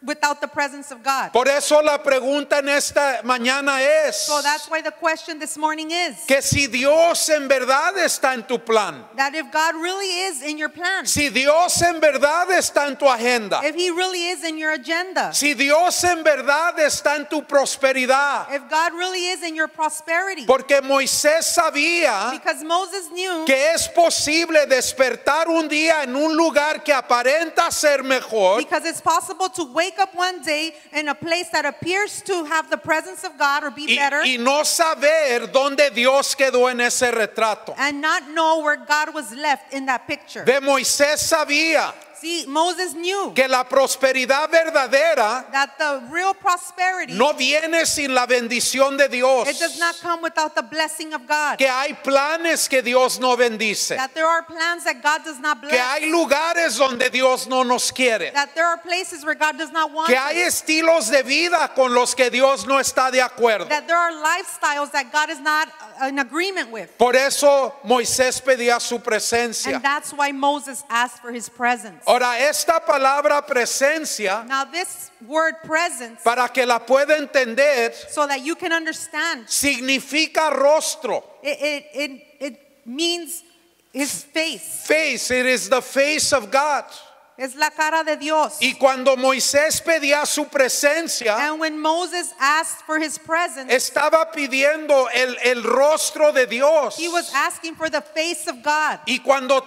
without the presence of God. Por eso la pregunta en esta mañana es So that's why the question this morning is que si Dios en verdad está en tu plan, that if God really is in your plan, si Dios en verdad está en tu agenda, if He really is in your agenda, si Dios en verdad está en tu prosperidad, if God really is in your prosperity. porque Moisés sabía Because Moses knew que es posible despertar un día en un lugar que aparenta ser mejor because it's possible to wake up one day in a place that appears to have the presence of God or be better y no saber dónde Dios quedó en ese retrato. and not know where God was left in that picture. De Moisés sabía See, Moses knew que la prosperidad verdadera that the real prosperity, no viene sin la bendición de Dios, it does not come without the blessing of God. que hay planes que Dios no bendice, That there are plans that God does not que bless. hay lugares donde Dios no nos quiere, That there are places where God does not want que hay us. estilos de vida con los que Dios no está de acuerdo. That there are lifestyles that God is not in agreement with. Por eso Moisés pedía su presencia. And that's why Moses asked for His presence. Ahora, esta palabra presencia, Now this word presence, para que la pueda entender, so that you can understand, significa rostro. it means His face. Face, it is the face of God. Es la cara de Dios. Y cuando Moisés pedía su presencia, And when Moses asked for His presence, estaba pidiendo el rostro de Dios. he was asking for the face of God. Y cuando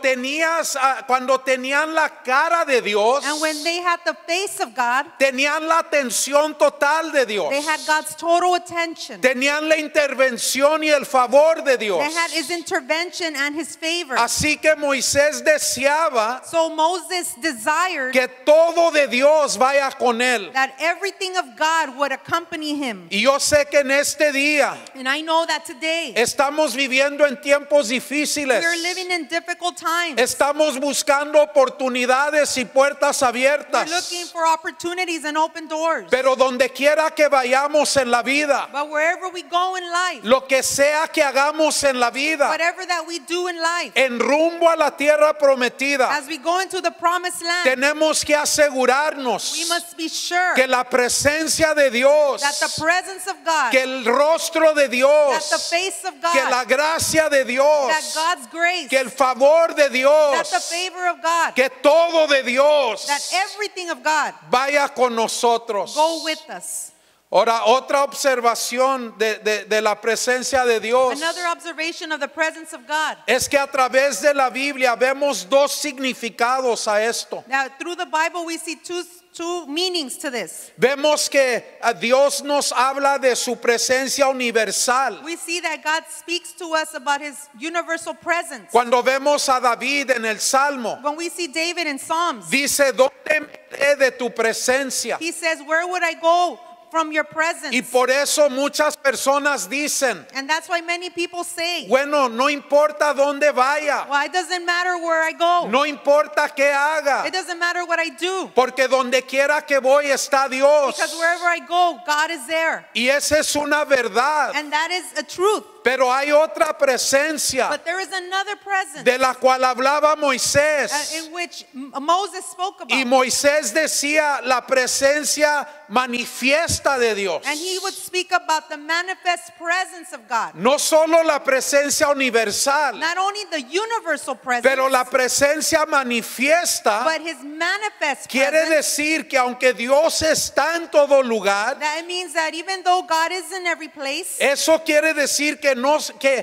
tenían la cara de Dios, And when they had the face of God, tenían la atención total de Dios. they had God's total attention. Tenían la intervención y el favor de Dios. They had His intervention and His favor. Así que Moisés deseaba So Moses desired que todo de Dios vaya con él. that everything of God would accompany him. Y yo sé que en este día And I know that today estamos viviendo en tiempos difíciles. we're living in difficult times. Estamos buscando oportunidades y puertas We're abiertas. looking for opportunities and open doors. Pero donde quiera que vayamos en la vida, But wherever we go in life, lo que sea que hagamos en la vida, whatever that we do in life, en rumbo a la tierra prometida, as we go into the promised land, tenemos que asegurarnos we must be sure que la presencia de Dios, that the presence of God, que el rostro de that the Dios, face of que la God, gracia de that Dios, God's grace, que el favor de that the Dios, favor of God, que todo de Dios that everything of God vaya con nosotros. go with us. Ahora, otra observación de la presencia de Dios Another observation of the presence of God. es que a través de la Biblia vemos dos significados a esto. Now, through the Bible, we see two meanings to this. Vemos que Dios nos habla de su presencia universal. We see that God speaks to us about His universal presence. Cuando vemos a David en el Salmo, When we see David in Psalms, dice, ¿dónde me iré de tu presencia? he says, "Where would I go from your presence?" Y por eso muchas personas dicen, And that's why many people say, bueno, no importa dónde vaya, "Well, it doesn't matter where I go. no importa qué haga, It doesn't matter what I do. porque donde quiera que voy está Dios. Because wherever I go, God is there." Y esa es una verdad. And that is a truth. Pero hay otra presencia But there is another presence de la cual hablaba Moisés. in which Moses spoke Y about. Moisés decía la presencia manifiesta de Dios. And he would speak about the manifest presence of God. No solo la presencia universal, Not only the universal presence, pero la presencia manifiesta but His manifest quiere presence. decir que aunque Dios está en todo lugar, That means that even though God is in every place, eso quiere decir que no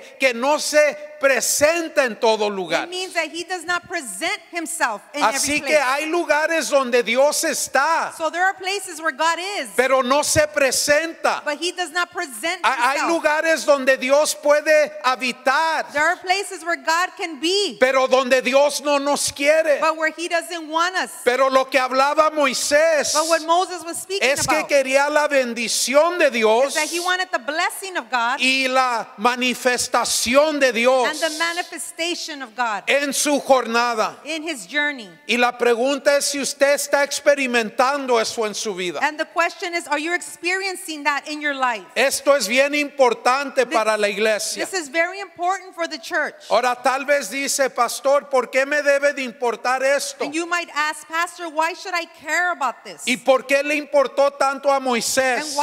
se presenta en todo lugar. it means that He does not present Himself in Así every que place. hay lugares donde Dios está, So there are places where God is, pero no se presenta. but He does not present Hay Himself. lugares donde Dios puede habitar, There are places where God can be, pero donde Dios no nos quiere. but where He doesn't want us. Pero lo que hablaba Moisés But what Moses was speaking es que about quería la bendición de Dios is that he wanted the blessing of God y la manifestación de Dios and the manifestation of God en su jornada. in his journey. Y la pregunta es si usted está experimentando eso en su vida. And the question is, are you experiencing that in your life? Esto es bien importante para la iglesia. This is very important for the church. Ahora tal vez dice, pastor, ¿por qué me debe de importar esto? And you might ask, Pastor, why should I care about this? ¿Y por qué le importó tanto a And Moisés?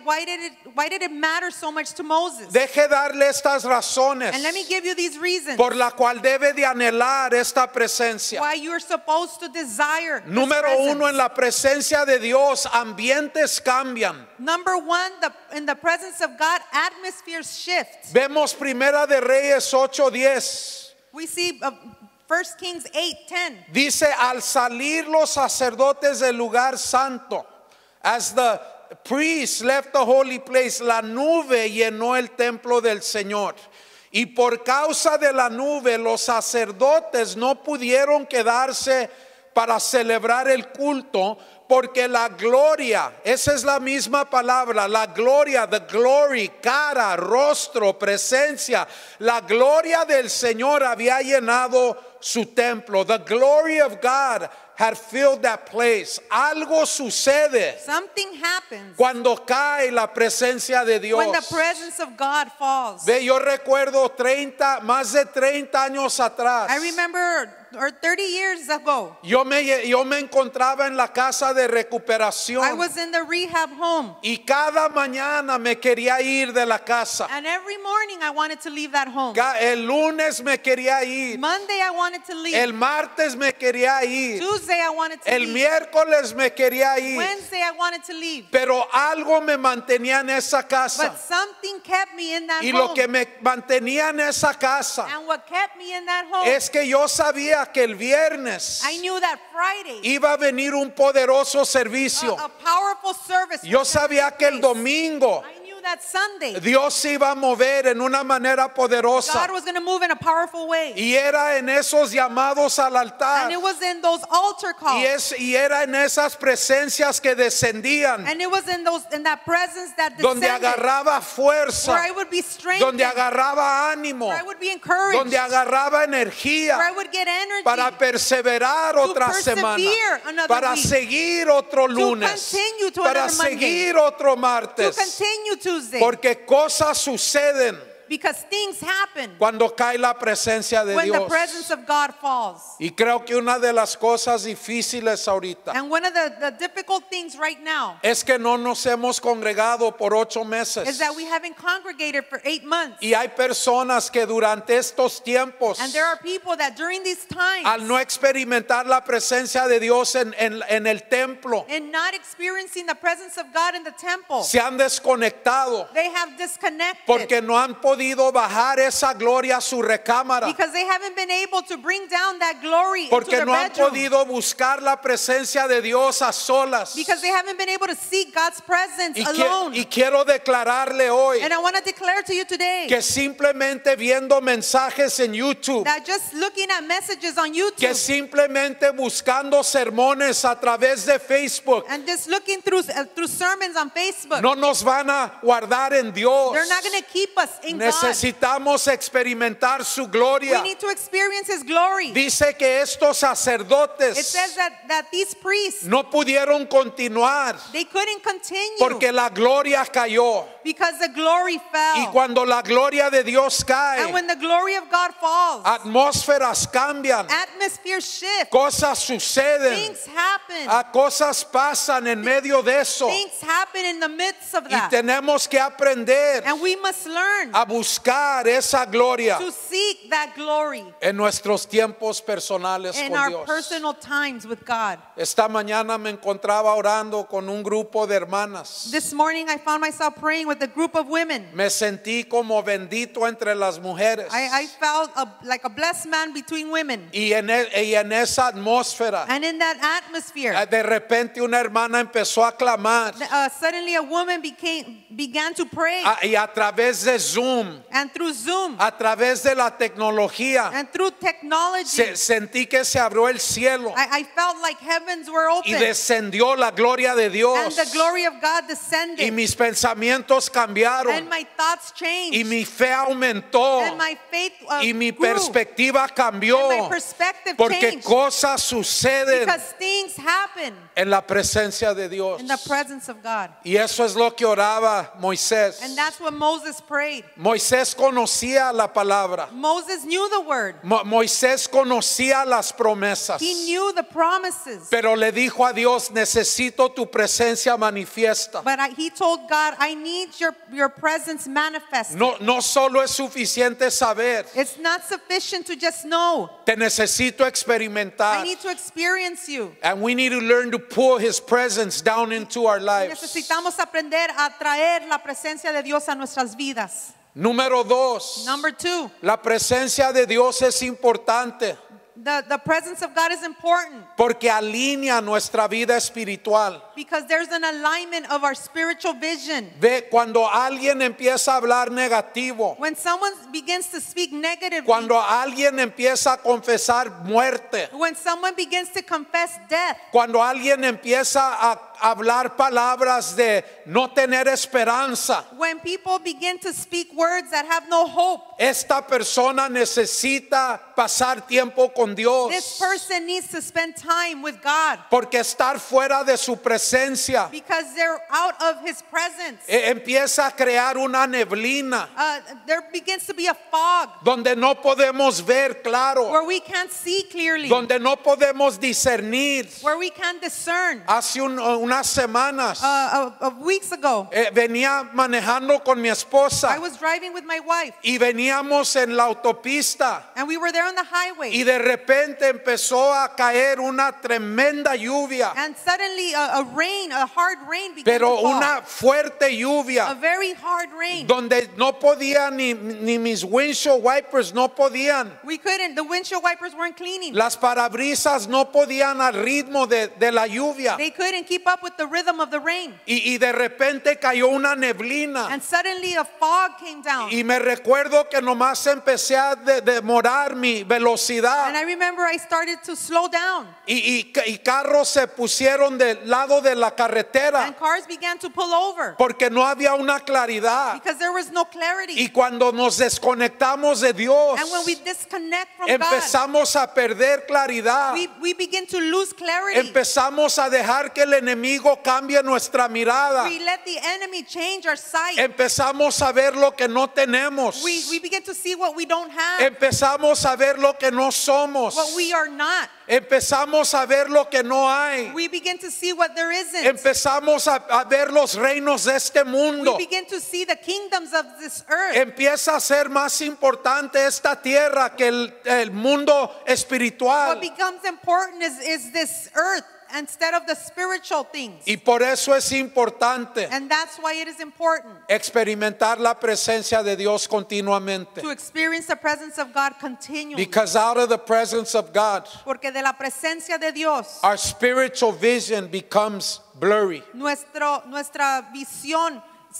why did it matter so much to Moses? Deje darle estas razones And let me give you these reasons por la cual debe de anhelar esta presencia. why you're supposed to desire His Número presence. uno, en la presencia de Dios, ambientes cambian. Number one, in the presence of God, atmospheres shift. Vemos Primera de Reyes 8:10. We see 1 Kings 8:10. Dice, al salir los sacerdotes del lugar santo, as the priests left the holy place, la nube llenó el templo del Señor. Y por causa de la nube, los sacerdotes no pudieron quedarse para celebrar el culto, porque la gloria, esa es la misma palabra, la gloria, the glory, cara, rostro, presencia, la gloria del Señor había llenado su templo. The glory of God had filled that place. Algo sucede Something happens cuando cae la presencia de Dios. when the presence of God falls. Ve, yo recuerdo más de 30 años atrás. I remember 30 years ago, Yo me encontraba en la casa de recuperación I was in the rehab home. y cada mañana me quería ir de la casa. And every morning I wanted to leave that home. El lunes me quería ir, Monday I wanted to leave. el martes me quería ir, Tuesday I wanted to el leave. miércoles me quería ir, Wednesday I wanted to leave. pero algo me mantenía en esa But casa. something kept me in that Y lo home. que me mantenía en esa casa And what kept me in that home, es que yo sabía que el viernes I knew that Friday, iba a venir un poderoso servicio. a powerful service. Yo was gonna sabía take que el place. domingo I knew that Sunday, Dios se iba a mover en una manera poderosa. God was going to move in a powerful way. Y era en esos llamados al altar. And it was in those altar calls. Y era en esas presencias que descendían, And it was in that presence that donde descended, agarraba fuerza, where I would be strengthened, donde agarraba ánimo, where I would be encouraged, donde agarraba where I energía would get energy para perseverar otra semana, persevere another para week, seguir otro lunes, continue to para another Monday, seguir otro to martes, continue Tuesday. porque cosas suceden Because things happen cuando cae la presencia de when the Dios. presence of God falls. Y creo que una de las cosas difíciles ahorita And one of the difficult things right now es que no nos hemos congregado por 8 meses. is that we haven't congregated for 8 months. Y hay personas que durante estos tiempos, And there are people that during these times, al no experimentar la presencia de Dios en el templo, and not experiencing the presence of God in the temple, se han desconectado they have disconnected porque no han podido bajar esa gloria a su recámara, because they haven't been able to bring down that glory into porque their no han bedroom, podido buscar la presencia de Dios a solas. because they haven't been able to seek God's presence Y alone. quiero declararle hoy And I want to declare to you today que simplemente viendo mensajes en YouTube, that just looking at messages on YouTube que simplemente buscando sermones a través de Facebook, and just looking through sermons on Facebook, no nos van a guardar en Dios. they're not going to keep us in God. Necesitamos experimentar su gloria. We need to experience His glory. Dice que estos It sacerdotes says that these priests, no pudieron continuar they couldn't continue porque la gloria cayó. because the glory fell. Y cuando la gloria de Dios And cae, when the glory of God falls, atmósferas cambian, atmospheres shift, cosas suceden, things happen. cosas pasan en medio de eso. Things happen in the midst of Y that. tenemos que aprender And we must learn a buscar esa gloria to seek that glory en nuestros tiempos personales in con our Dios. personal times with God. Esta mañana me encontraba orando con un grupo de hermanas. This morning I found myself praying with a group of women. Me sentí como bendito entre las mujeres. I felt like a blessed man between women. Y en esa atmósfera, And in that atmosphere, de repente una hermana empezó a clamar. suddenly a woman began to pray. Y a través de Zoom Zoom, and through Zoom a través de la tecnología, and through technology, sentí que se abrió el cielo I felt like heavens were open y descendió la gloria de and Dios. the glory of God Y descended mis pensamientos cambiaron and my thoughts changed y mi fe aumentó and my faith y mi grew perspectiva cambió and my perspective porque changed cosas suceden because things happen en la presencia de Dios. in the presence of God. Y eso es lo que oraba Moisés. And that's what Moses prayed. Moisés conocía la palabra. Moses knew the word. Moisés conocía las promesas. He knew the promises. Pero le dijo a Dios, necesito tu presencia manifiesta. But he told God, I need your presence manifested. No solo es suficiente saber, It's not sufficient to just know. te necesito I experimentar. need to experience you. And we need to learn to pull His presence down into our lives. Necesitamos aprender a traer la presencia de Dios a nuestras vidas. Número 2, Number 2, la presencia de Dios es importante the presence of God is important porque alinea nuestra vida espiritual. because there's an alignment of our spiritual vision. Ve, cuando alguien empieza a hablar negativo, When someone begins to speak negatively, cuando alguien empieza a confesar muerte, when someone begins to confess death, cuando alguien empieza a hablar palabras de no tener esperanza, when people begin to speak words that have no hope, esta persona necesita pasar tiempo con this Dios, person needs to spend time with God porque estar fuera de su presencia because they're out of His presence. empieza a crear una neblina There begins to be a fog donde no podemos ver claro, where we can't see clearly, donde no podemos discernir. where we can't discern. Hace unas semanas Of weeks ago, venía manejando con mi I esposa was driving with my wife, y veníamos en la autopista and we were there on the highway, y de repente empezó a caer una tremenda lluvia, and suddenly a hard rain began pero to fall. una fuerte A lluvia very hard rain. donde no podía ni mis windshield wipers no podían, We couldn't, the windshield wipers weren't cleaning. las parabrisas no podían al ritmo de la lluvia They couldn't keep up with the rhythm of the rain. y de repente cayó una neblina. And suddenly a fog came down. Y me recuerdo que nomás empecé a demorar mi velocidad And I remember I started to slow down. y carros se pusieron del lado de la carretera And cars began to pull over porque no había una claridad. because there was no clarity. Y cuando nos desconectamos de Dios, And when we disconnect from empezamos a perder claridad. God, we begin to lose clarity. Empezamos a dejar que el enemigo cambie nuestra mirada. We let the enemy change our sight. Empezamos a ver lo que no tenemos. We begin to see what we don't have, Empezamos a ver lo que no somos. what we are not. Empezamos a ver lo que no hay. We begin to see what there isn't. Empezamos a ver los reinos de este We mundo. begin to see the kingdoms of this earth. Empieza a ser más importante esta tierra que el mundo What espiritual. becomes important is this earth instead of the spiritual things. Y por eso es importante And that's why it is important experimentar la presencia de Dios continuamente. to experience the presence of God continually. Because out of the presence of God, Porque de la presencia de Dios, our spiritual vision becomes blurry. nuestra visión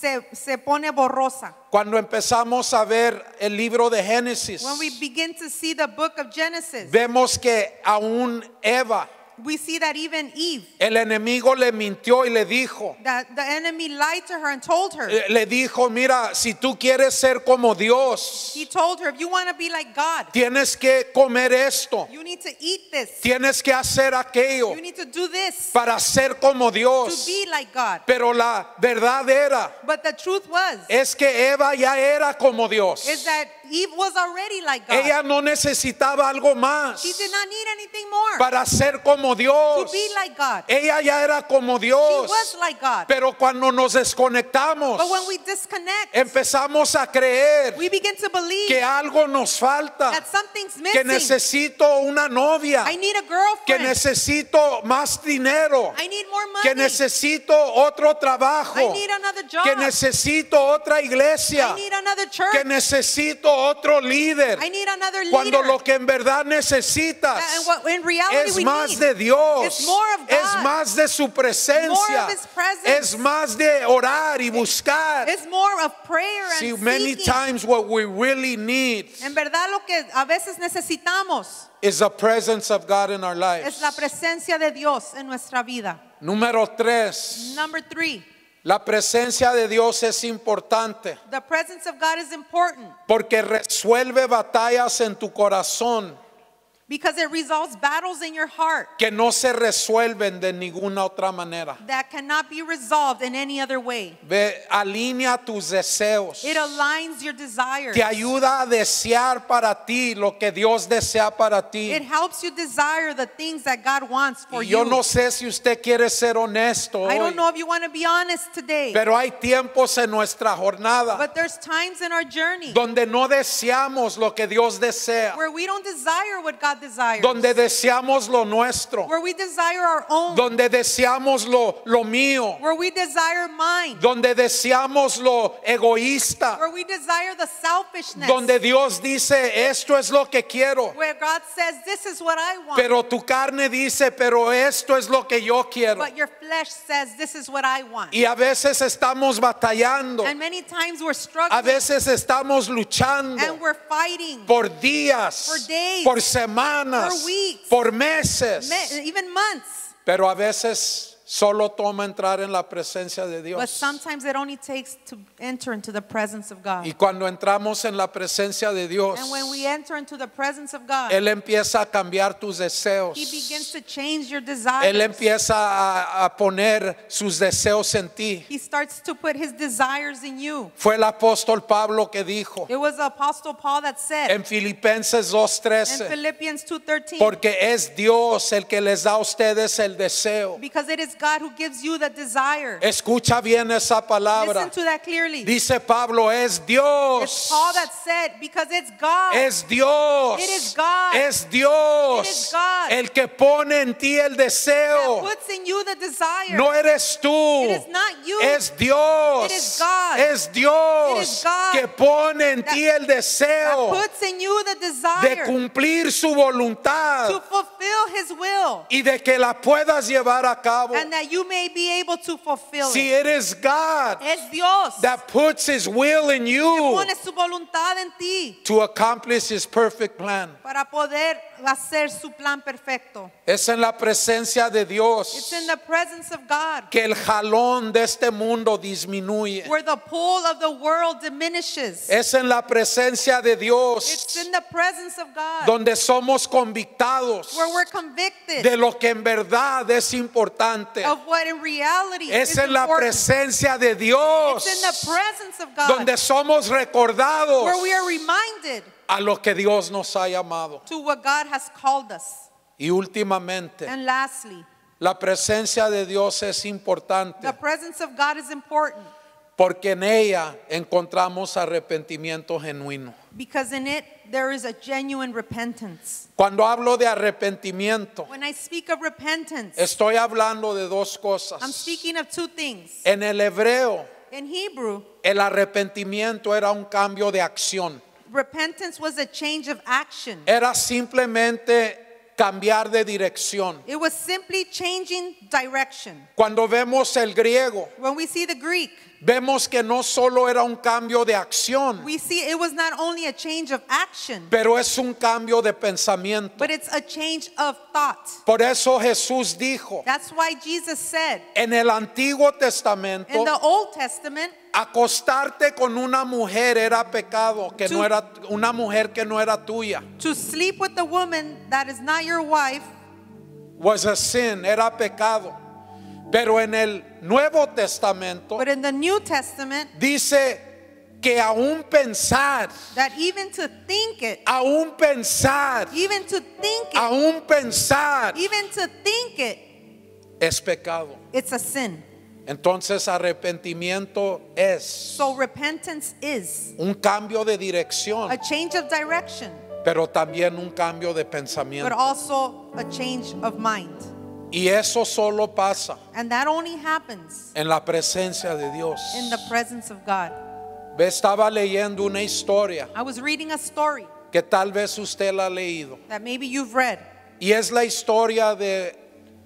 se pone borrosa. Cuando empezamos a ver el libro de Génesis, When we begin to see the book of Genesis, vemos que aún Eva, we see that even Eve, el enemigo le mintió y le dijo, that the enemy lied to her and told her. le dijo, mira, si tú quieres ser como Dios, He told her, if you want to be like God, tienes que comer esto, you need to eat this. tienes que hacer aquello You need to do this para ser como to Dios. be like God. Pero la verdad But the truth es que Eva ya era como Dios. is that Eve was already like God. Ella no necesitaba algo más She did not need anything more para ser como to Dios. be like God. Ella ya era como She Dios. was like God. Pero cuando nos desconectamos, But when we disconnect, empezamos a creer we begin to believe que algo nos falta, that something's que missing. necesito una novia, I need a que girlfriend. necesito más dinero, I need more que money. necesito otro trabajo, I need another job. que necesito otra iglesia, I need another church. que necesito otro líder. I need another Cuando leader. lo que en verdad necesitas And what in reality es we más need de Dios, is more of God. es más de su presencia, More of His presence. es más de orar y buscar. It's more of prayer See, and many seeking. times what we really need En verdad lo que a veces necesitamos is the presence of God in our lives. es la presencia de Dios en nuestra vida. Número 3, Number 3, la presencia de Dios es importante the presence of God is important porque resuelve batallas en tu corazón because it resolves battles in your heart que no se resuelven de ninguna otra manera. that cannot be resolved in any other way. Ve, alinea tus deseos. It aligns your desires. Te ayuda a desear para ti lo que Dios desea para ti. It helps you desire the things that God wants for Y yo you. no sé si usted quiere ser honesto I hoy, don't know if you want to be honest today, pero hay tiempos en nuestra jornada but there's times in our journey donde no deseamos lo que Dios desea, where we don't desire what God desires, donde deseamos lo nuestro, where we desire our own, donde deseamos lo mío, where we desire mine, donde deseamos lo egoísta, where we desire the selfishness, donde Dios dice, esto es lo que quiero, where God says, this is what I want, pero tu carne dice, pero esto es lo que yo quiero. but your flesh says, this is what I want. Y a veces estamos batallando, And many times we're a struggling veces estamos luchando and we're fighting por días, For days, por semanas, for weeks, por meses, even months. pero a veces solo toma entrar en la presencia de But Dios. sometimes it only takes to enter into the presence of God. Y cuando entramos en la presencia de Dios, And when we enter into the presence of God, Él empieza a cambiar tus deseos. He begins to change your desires. Él empieza a poner sus deseos en ti. He starts to put His desires in you. Fue el apóstol Pablo que dijo It was Apostle Paul that said en Filipenses in 2:13, Philippians 2:13, porque es Dios el que les da a ustedes el deseo. because it is God who gives you the desire. Escucha bien esa palabra. Listen to that clearly. Dice Pablo, es Dios. It's Paul that said, because it's God. Es Dios. It is God. Es Dios. It is God. El que pone en ti el that deseo. puts in you the desire. No eres tú. It is not you. Es Dios. It is God. Es Dios It is God que pone en that- ti el that deseo puts in you the de desire cumplir su voluntad to fulfill His will, y de que la puedas llevar a cabo. and that you may be able to fulfill See, it. it is God Es Dios that puts His will in you pone su voluntad en ti to accomplish His perfect plan. para poder hacer su plan perfecto. Es en la presencia de It's Dios in the presence of God que el jalón de este mundo disminuye. where the pull of the world diminishes. Es en la presencia de It's Dios in the presence of God donde somos convictados where we're convicted de lo que en verdad es importante. of what in reality Es is en la important. presencia de Dios It's in the presence of God donde somos recordados where we are reminded a lo que Dios nos ha llamado. to what God has called us. Y últimamente, And lastly, la presencia de Dios es the importante presence of God is important porque en ella encontramos arrepentimiento genuino. because in it there is a genuine repentance. Cuando hablo de arrepentimiento, When I speak of repentance, estoy hablando de dos I'm cosas. speaking of two things. En el hebreo, In Hebrew, el arrepentimiento era un cambio de acción. repentance was a change of action. Era simplemente cambiar de dirección. It was simply changing direction. Cuando vemos el griego, When we see the Greek, vemos que no solo era un cambio de acción, we see it was not only a change of action, pero es un cambio de pensamiento. but it's a change of thought. Por eso Jesús dijo, That's why Jesus said en el Antiguo in Testamento, the Old Testament, acostarte con una mujer era pecado, que no era una mujer que no era tuya. to sleep with a woman that is not your wife Was a sin, era pecado. Pero en el Nuevo Testamento but in the New Testament, dice que aún pensar, that even to think it, aún pensar, even to think it, aún pensar even to think it, es pecado. it's a sin. Entonces arrepentimiento es So repentance is un cambio de dirección, a change of direction, pero también un cambio de but pensamiento. also a change of mind. Y eso solo pasa And that only happens en la presencia de Dios. in the presence of God. Estaba leyendo una historia I was reading a story que tal vez usted la ha leído. that maybe you've read, Y es la historia de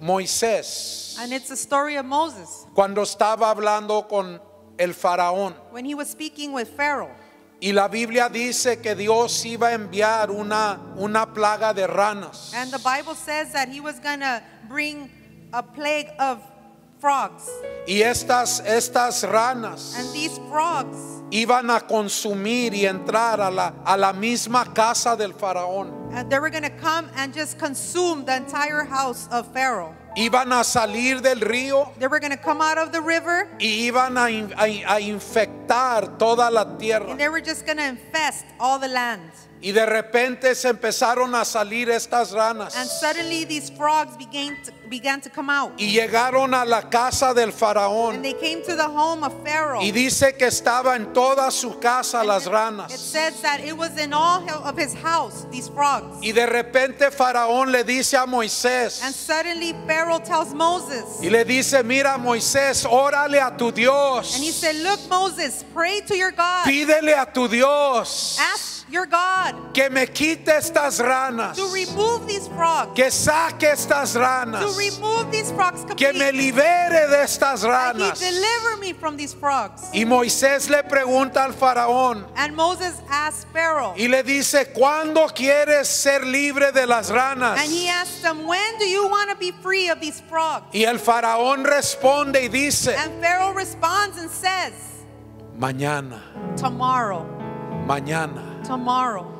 Moisés, and it's a story of Moses cuando estaba hablando con el faraón. when he was speaking with Pharaoh. Y la Biblia dice que Dios iba a enviar una plaga de ranas. And the Bible says that he was going to bring a plague of frogs. Y estas ranas And these frogs, iban a consumir y entrar a la misma casa del faraón. they were going to come and just consume the entire house of Pharaoh. Iban a salir del río They were going to come out of the river, y iban a infectar toda la tierra. and they were just going to infest all the land. Y de repente se empezaron a salir estas And ranas suddenly these frogs began to come out. y llegaron a la casa del And faraón. they came to the home of Pharaoh. Y dice que estaba en toda su casa las It ranas. says that it was in all of his house, these frogs. Y de repente faraón le dice a And Moisés suddenly Pharaoh tells Moses, y le dice, mira Moisés, órale a tu Dios. and he said, look, Moses, pray to your God. Pídele a tu Dios Ask your God que me quite estas ranas, to remove these frogs. que saque estas To ranas, remove these frogs que me completely. libere de estas That he ranas. deliver me from these frogs. Y Moisés le pregunta al faraón And Moses asked Pharaoh, y le dice, ¿cuándo quieres ser libre de las ranas? and he asked him, when do you want to be free of these frogs? Y el faraón responde y dice, And Pharaoh responds and says, mañana, tomorrow, mañana. tomorrow.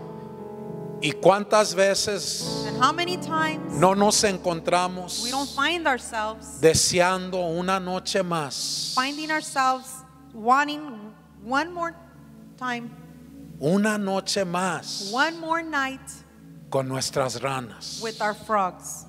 ¿Y cuántas veces And how many times no nos encontramos we don't find ourselves deseando una noche más, finding ourselves wanting one more time, una noche más one more night con nuestras ranas, with our frogs,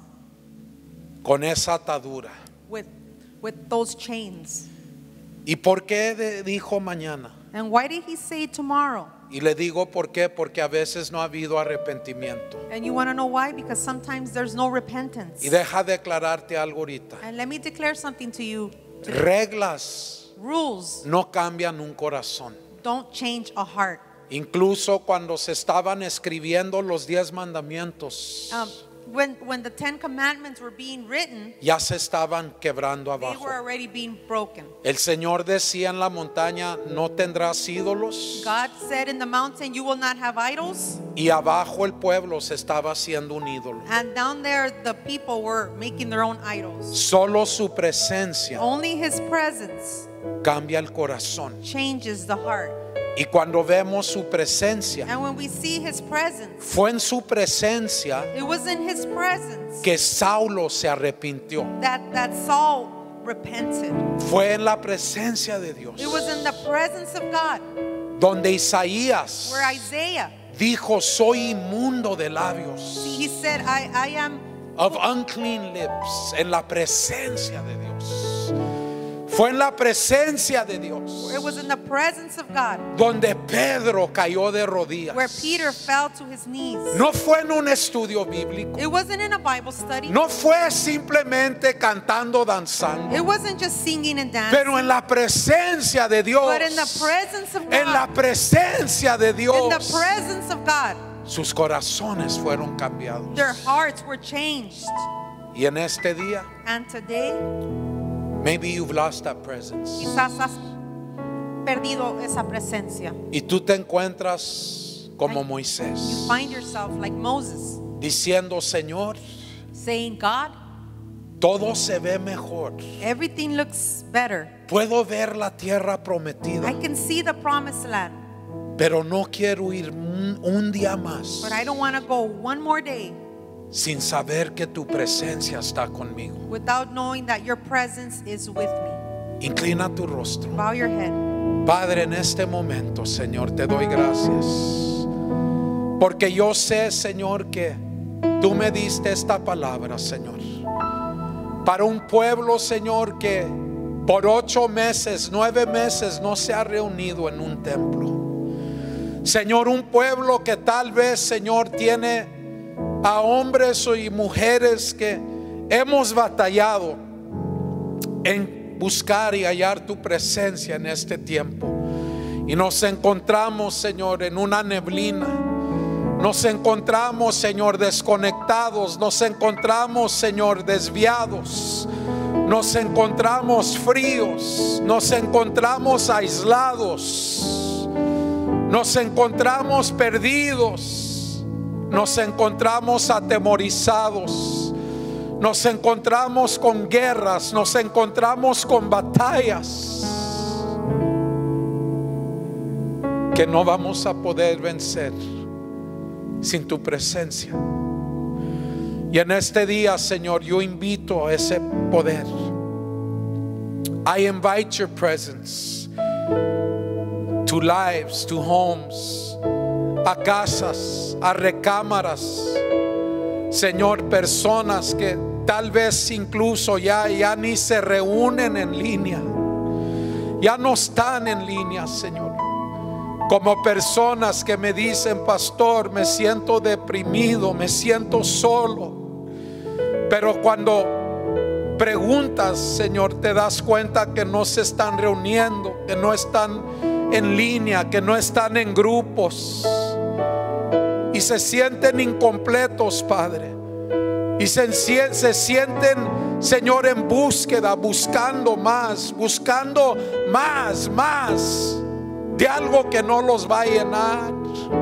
con esa atadura? with those chains? ¿Y por qué dijo mañana? And why did he say tomorrow? Y le digo por qué, porque a veces no ha habido arrepentimiento. And you want to know why? Because sometimes there's no repentance. Y deja declararte algo ahorita. And let me declare something to you. Reglas Rules no cambian un corazón. don't change a heart. Incluso cuando se estaban escribiendo los 10 mandamientos, When the 10 commandments were being written, ya se estaban quebrando they abajo. were already being broken. El Señor decía en la montaña, no tendrás ídolos. God said in the mountain, you will not have idols. Y abajo el pueblo se estaba haciendo un ídolo. And down there, the people were making their own idols. Solo su presencia Only his presence cambia el corazón. changes the heart. Y cuando vemos su presencia, And when we see his presence, fue en su presencia it was in his presence que Saulo se arrepintió. that Saul repented. Fue en la presencia de Dios It was in the presence of God donde Isaías where Isaiah, dijo, soy inmundo de labios, he said, I am, of unclean lips, en la presencia de Dios. Fue en la presencia de Dios it was in the presence of God donde Pedro cayó de rodillas. where Peter fell to his knees. No fue en un estudio bíblico. It wasn't in a Bible study. No fue simplemente cantando, danzando. It wasn't just singing and dancing. Pero en la presencia de Dios, But in the presence of en la God, presencia de in the Dios, presence of God, sus corazones fueron cambiados. their hearts were changed. Y en este día, And today, maybe you've lost that presence. quizás has perdido esa presencia. Y tú te encuentras como You Moisés, find yourself like Moses, diciendo, Señor, saying, God, todo se ve mejor. everything looks better. Puedo ver la tierra prometida, I can see the promised land, pero no quiero ir un día más but I don't want to go one more day sin saber que tu presencia está conmigo. without knowing that your presence is with me. Inclina tu rostro. Bow your head. Padre, en este momento, Señor, te doy gracias. Porque yo sé, Señor, que tú me diste esta palabra, Señor. Para un pueblo, Señor, que por 8 meses, 9 meses no se ha reunido en un templo. Señor, un pueblo que tal vez, Señor, tiene a hombres y mujeres que hemos batallado en buscar y hallar tu presencia en este tiempo. y nos encontramos, Señor, en una neblina. Nos encontramos, Señor, desconectados. Nos encontramos, Señor, desviados. Nos encontramos fríos. Nos encontramos aislados. Nos encontramos perdidos. Nos encontramos atemorizados. Nos encontramos con guerras. Nos encontramos con batallas que no vamos a poder vencer sin tu presencia. Y en este día, Señor, yo invito a ese poder. I invite your presence to lives, to homes, a casas, a recámaras. Señor, personas que tal vez incluso ya ni se reúnen en línea. Ya no están en línea, Señor. Como personas que me dicen: pastor, me siento deprimido, me siento solo. Pero cuando preguntas, Señor, te das cuenta que no se están reuniendo, que no están en línea, que no están en grupos. Y se sienten incompletos, Padre. Y se sienten, Señor, en búsqueda, buscando más de algo que no los va a llenar,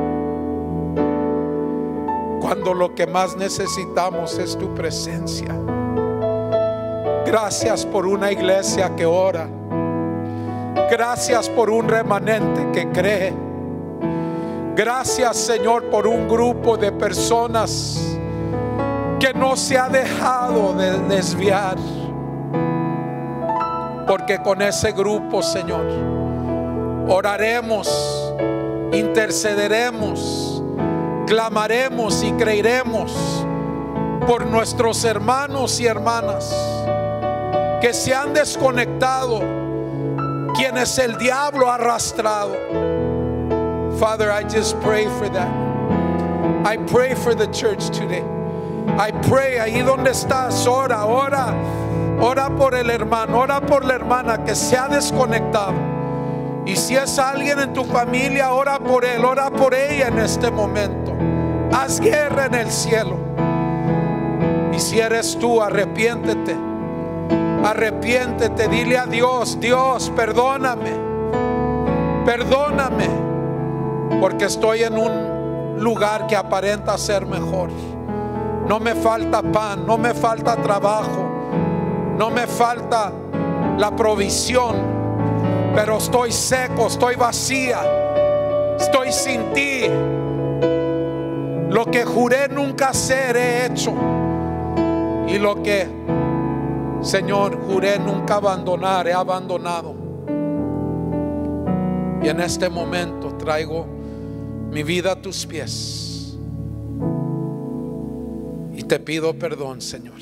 cuando lo que más necesitamos es tu presencia. Gracias por una iglesia que ora. Gracias por un remanente que cree. Gracias, Señor, por un grupo de personas que no se ha dejado de desviar. Porque con ese grupo, Señor, oraremos, intercederemos, clamaremos y creeremos por nuestros hermanos y hermanas que se han desconectado, quienes el diablo ha arrastrado. Father, I just pray for that. I pray for the church today. I pray, ahí donde estás, ora por el hermano, ora por la hermana que se ha desconectado. Y si es alguien en tu familia, ora por él, ora por ella en este momento. Haz guerra en el cielo. Y si eres tú, arrepiéntete. Arrepiéntete, dile a Dios: Dios, perdóname. Perdóname, porque estoy en un lugar que aparenta ser mejor. No me falta pan, no me falta trabajo, no me falta la provisión, pero estoy seco, estoy vacía, estoy sin ti. Lo que juré nunca hacer he hecho, y lo que, Señor, juré nunca abandonar, he abandonado. Y en este momento traigo mi vida a tus pies y te pido perdón, Señor.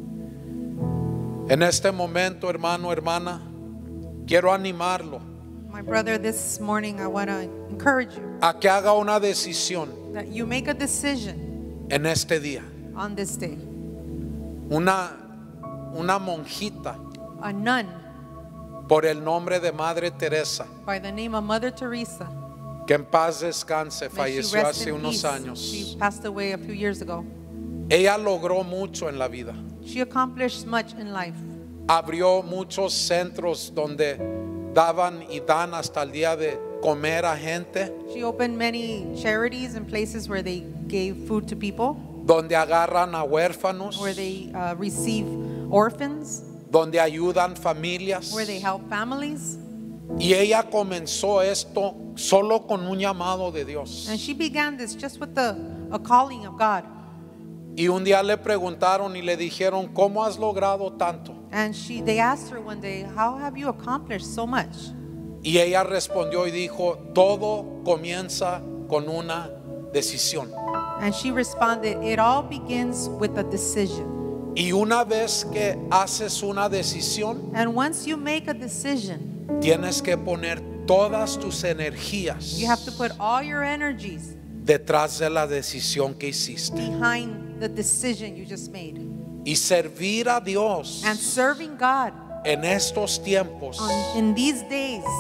En este momento, hermano, hermana, quiero animarlo My brother, this morning I want to encourage you a que haga una decisión that you make a decision en este día. on this day. Una monjita A nun por el nombre de Madre Teresa, by the name of Mother Teresa. que en paz descanse, May she falleció rest hace in unos peace. años. She passed away a few years ago. Ella logró mucho en la vida. She accomplished much in life. Abrió muchos centros donde daban y dan hasta el día de comer a gente, She opened many charities and places where they gave food to people, donde agarran a huérfanos, where they receive orphans, donde ayudan familias. where they help families. Y ella comenzó esto solo con un llamado de Dios. And she began this just with a calling of God. Y un día le preguntaron y le dijeron: ¿cómo has logrado tanto? And they asked her one day, how have you accomplished so much? Y ella respondió y dijo: todo comienza con una decisión. And she responded, it all begins with a decision. Y una vez que haces una decisión, And once you make a decision, tienes que poner todas tus energías you have to put all your energies detrás de la decisión que hiciste. behind the decision you just made. Y servir a Dios And serving God en estos tiempos in these days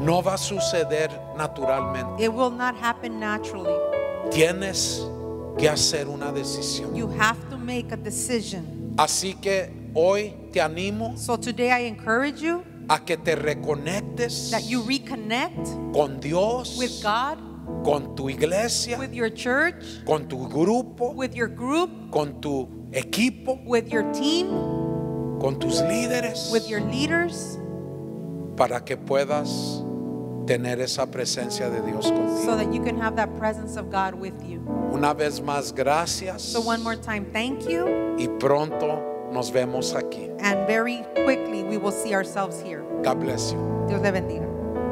no va a suceder naturalmente. It will not happen naturally. Tienes que hacer una decisión. You have to make a decision. Así que hoy te animo So today I encourage you a que te reconectes that you reconnect con Dios, with God, con tu iglesia, with your church, con tu grupo, with your group, con tu equipo, with your team, con tus líderes, with your leaders, para que puedas tener esa presencia de Dios so contigo. that you can have that presence of God with you. Una vez más, gracias. So one more time, thank you. Y pronto nos vemos aquí. And very quickly we will see ourselves here. God bless you. Dios le bendiga.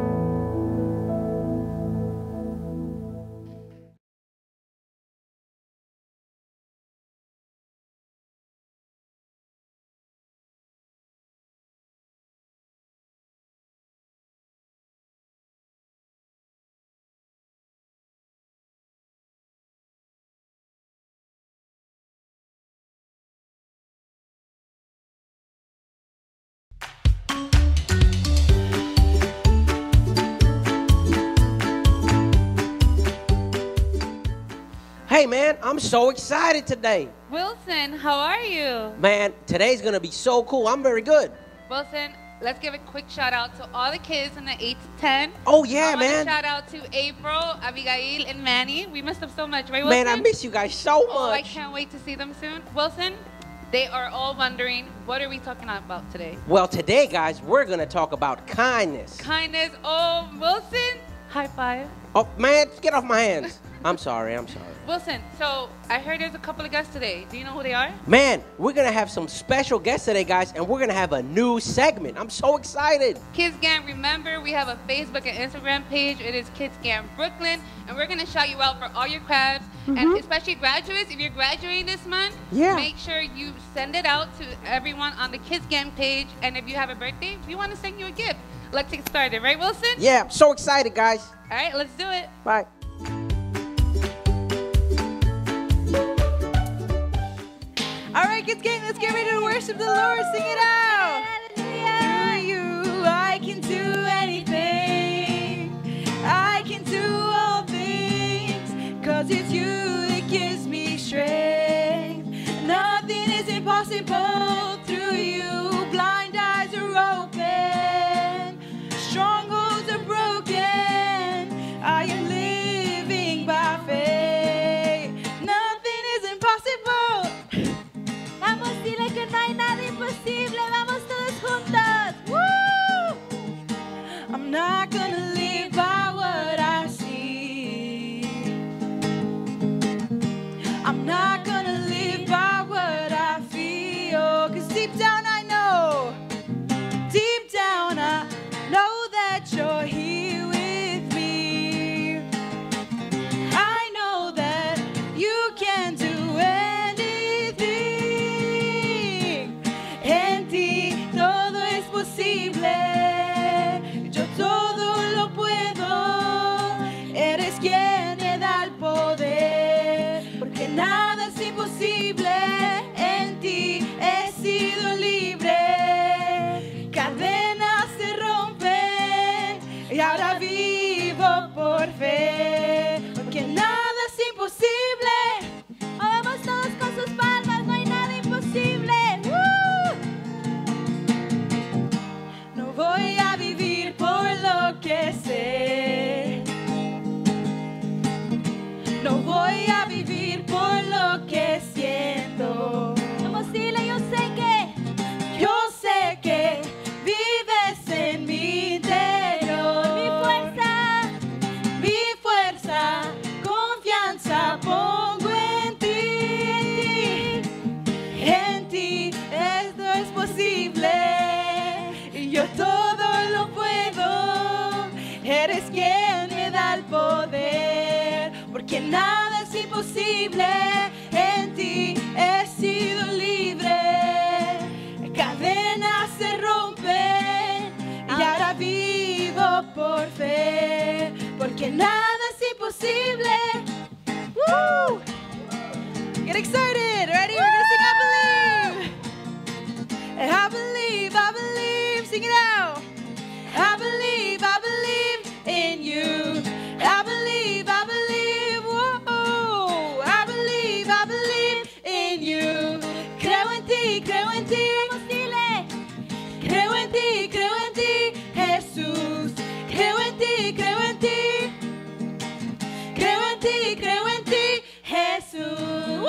Hey man, I'm so excited today. Wilson, how are you? Man, today's gonna be so cool. I'm very good. Wilson, let's give a quick shout out to all the kids in the 8 to 10. Oh yeah, I want man. to shout out to April, Abigail, and Manny. We missed them so much, right, Wilson? Man, I miss you guys so Oh, I much. can't wait to see them soon. Wilson, they are all wondering, what are we talking about today? Well, today, guys, we're gonna talk about kindness. Kindness. Oh, Wilson, high five. Oh man, get off my hands. I'm sorry. Wilson, so I heard there's a couple of guests today. Do you know who they are? Man, we're gonna have some special guests today, guys, and we're gonna have a new segment. I'm so excited. Kids Gang, remember we have a Facebook and Instagram page. It is Kids Gang Brooklyn, and we're gonna shout you out for all your crafts, and especially graduates. If you're graduating this month, Yeah. make sure you send it out to everyone on the Kids Gang page. And if you have a birthday, we want to send you a gift. Let's get started, right, Wilson? Yeah, I'm so excited, guys. All right, let's do it. Bye. All right, Kids Gang, let's get ready to worship the Lord. Sing it out. Through you, I can do anything. I can do all things. 'Cause it's you that gives me strength. Nothing is impossible through you. Blind eyes are open. Strongholds are broken. I am living by faith. Nothing is impossible. Vamos, dile que no hay nada imposible. Vamos todos juntos. Woo! I'm not gonna live by what I see. I'm not gonna live by what I feel. 'Cause deep down I know that you're here with me. I know that you can do anything. En ti todo es posible. Yo todo lo puedo. Eres quien me da el poder. Porque nada es imposible. En ti he sido libre. Cadenas se rompen y ahora vivo por fe. Porque nada es imposible. Vamos todos con sus palmas. No hay nada imposible. No voy a vivir por lo que sé. No voy a vivir por lo que siento. Vamos, dile, Yo sé que vives en mi interior. Mi fuerza, confianza pongo en ti. En ti esto es posible. Y yo todo lo puedo. Eres quien me da el poder. Porque nada es imposible. En ti he sido libre. Cadenas se rompen y ahora vivo por fe, porque nada es imposible. Woo! Get excited, ready? We're gonna sing I believe, I believe, I believe. Sing it out. I believe, ti, creo en ti. Vamos, dile. Creo en ti, Jesús. Creo en ti, creo en ti. Creo en ti, Jesús.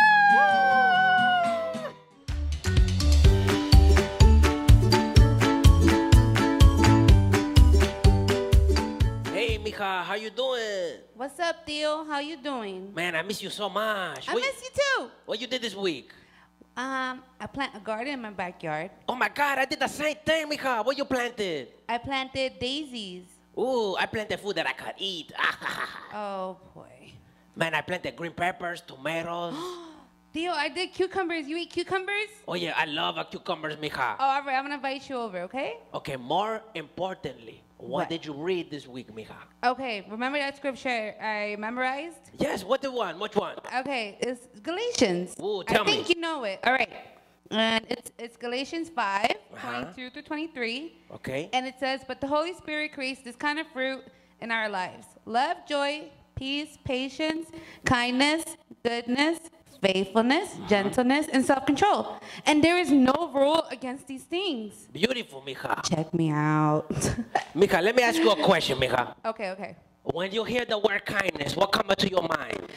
Hey, mija, how you doing? What's up, Theo? How you doing? Man, I miss you so much. I miss you too. What you did this week? I plant a garden in my backyard. Oh my God, I did the same thing, mija. What you planted? I planted daisies. Ooh, I planted food that I could eat. Oh boy. Man, I planted green peppers, tomatoes. Theo, I did cucumbers. You eat cucumbers? Oh yeah, I love cucumbers, mija. Oh, all right. I'm gonna invite you over, okay? Okay, more importantly, what What? did you read this week, mija? Okay. Remember that scripture I memorized? Yes, what the one? Which one? Okay, it's Galatians. Ooh, tell I think me. you know it. All right. And it's Galatians 5, Uh-huh. 22 through 23. Okay. And it says, but the Holy Spirit creates this kind of fruit in our lives. Love, joy, peace, patience, kindness, goodness, faithfulness, gentleness, and self-control. And there is no rule against these things. Beautiful, mija. Check me out. Mija, let me ask you a question, mija. Okay. When you hear the word kindness, what comes to your mind?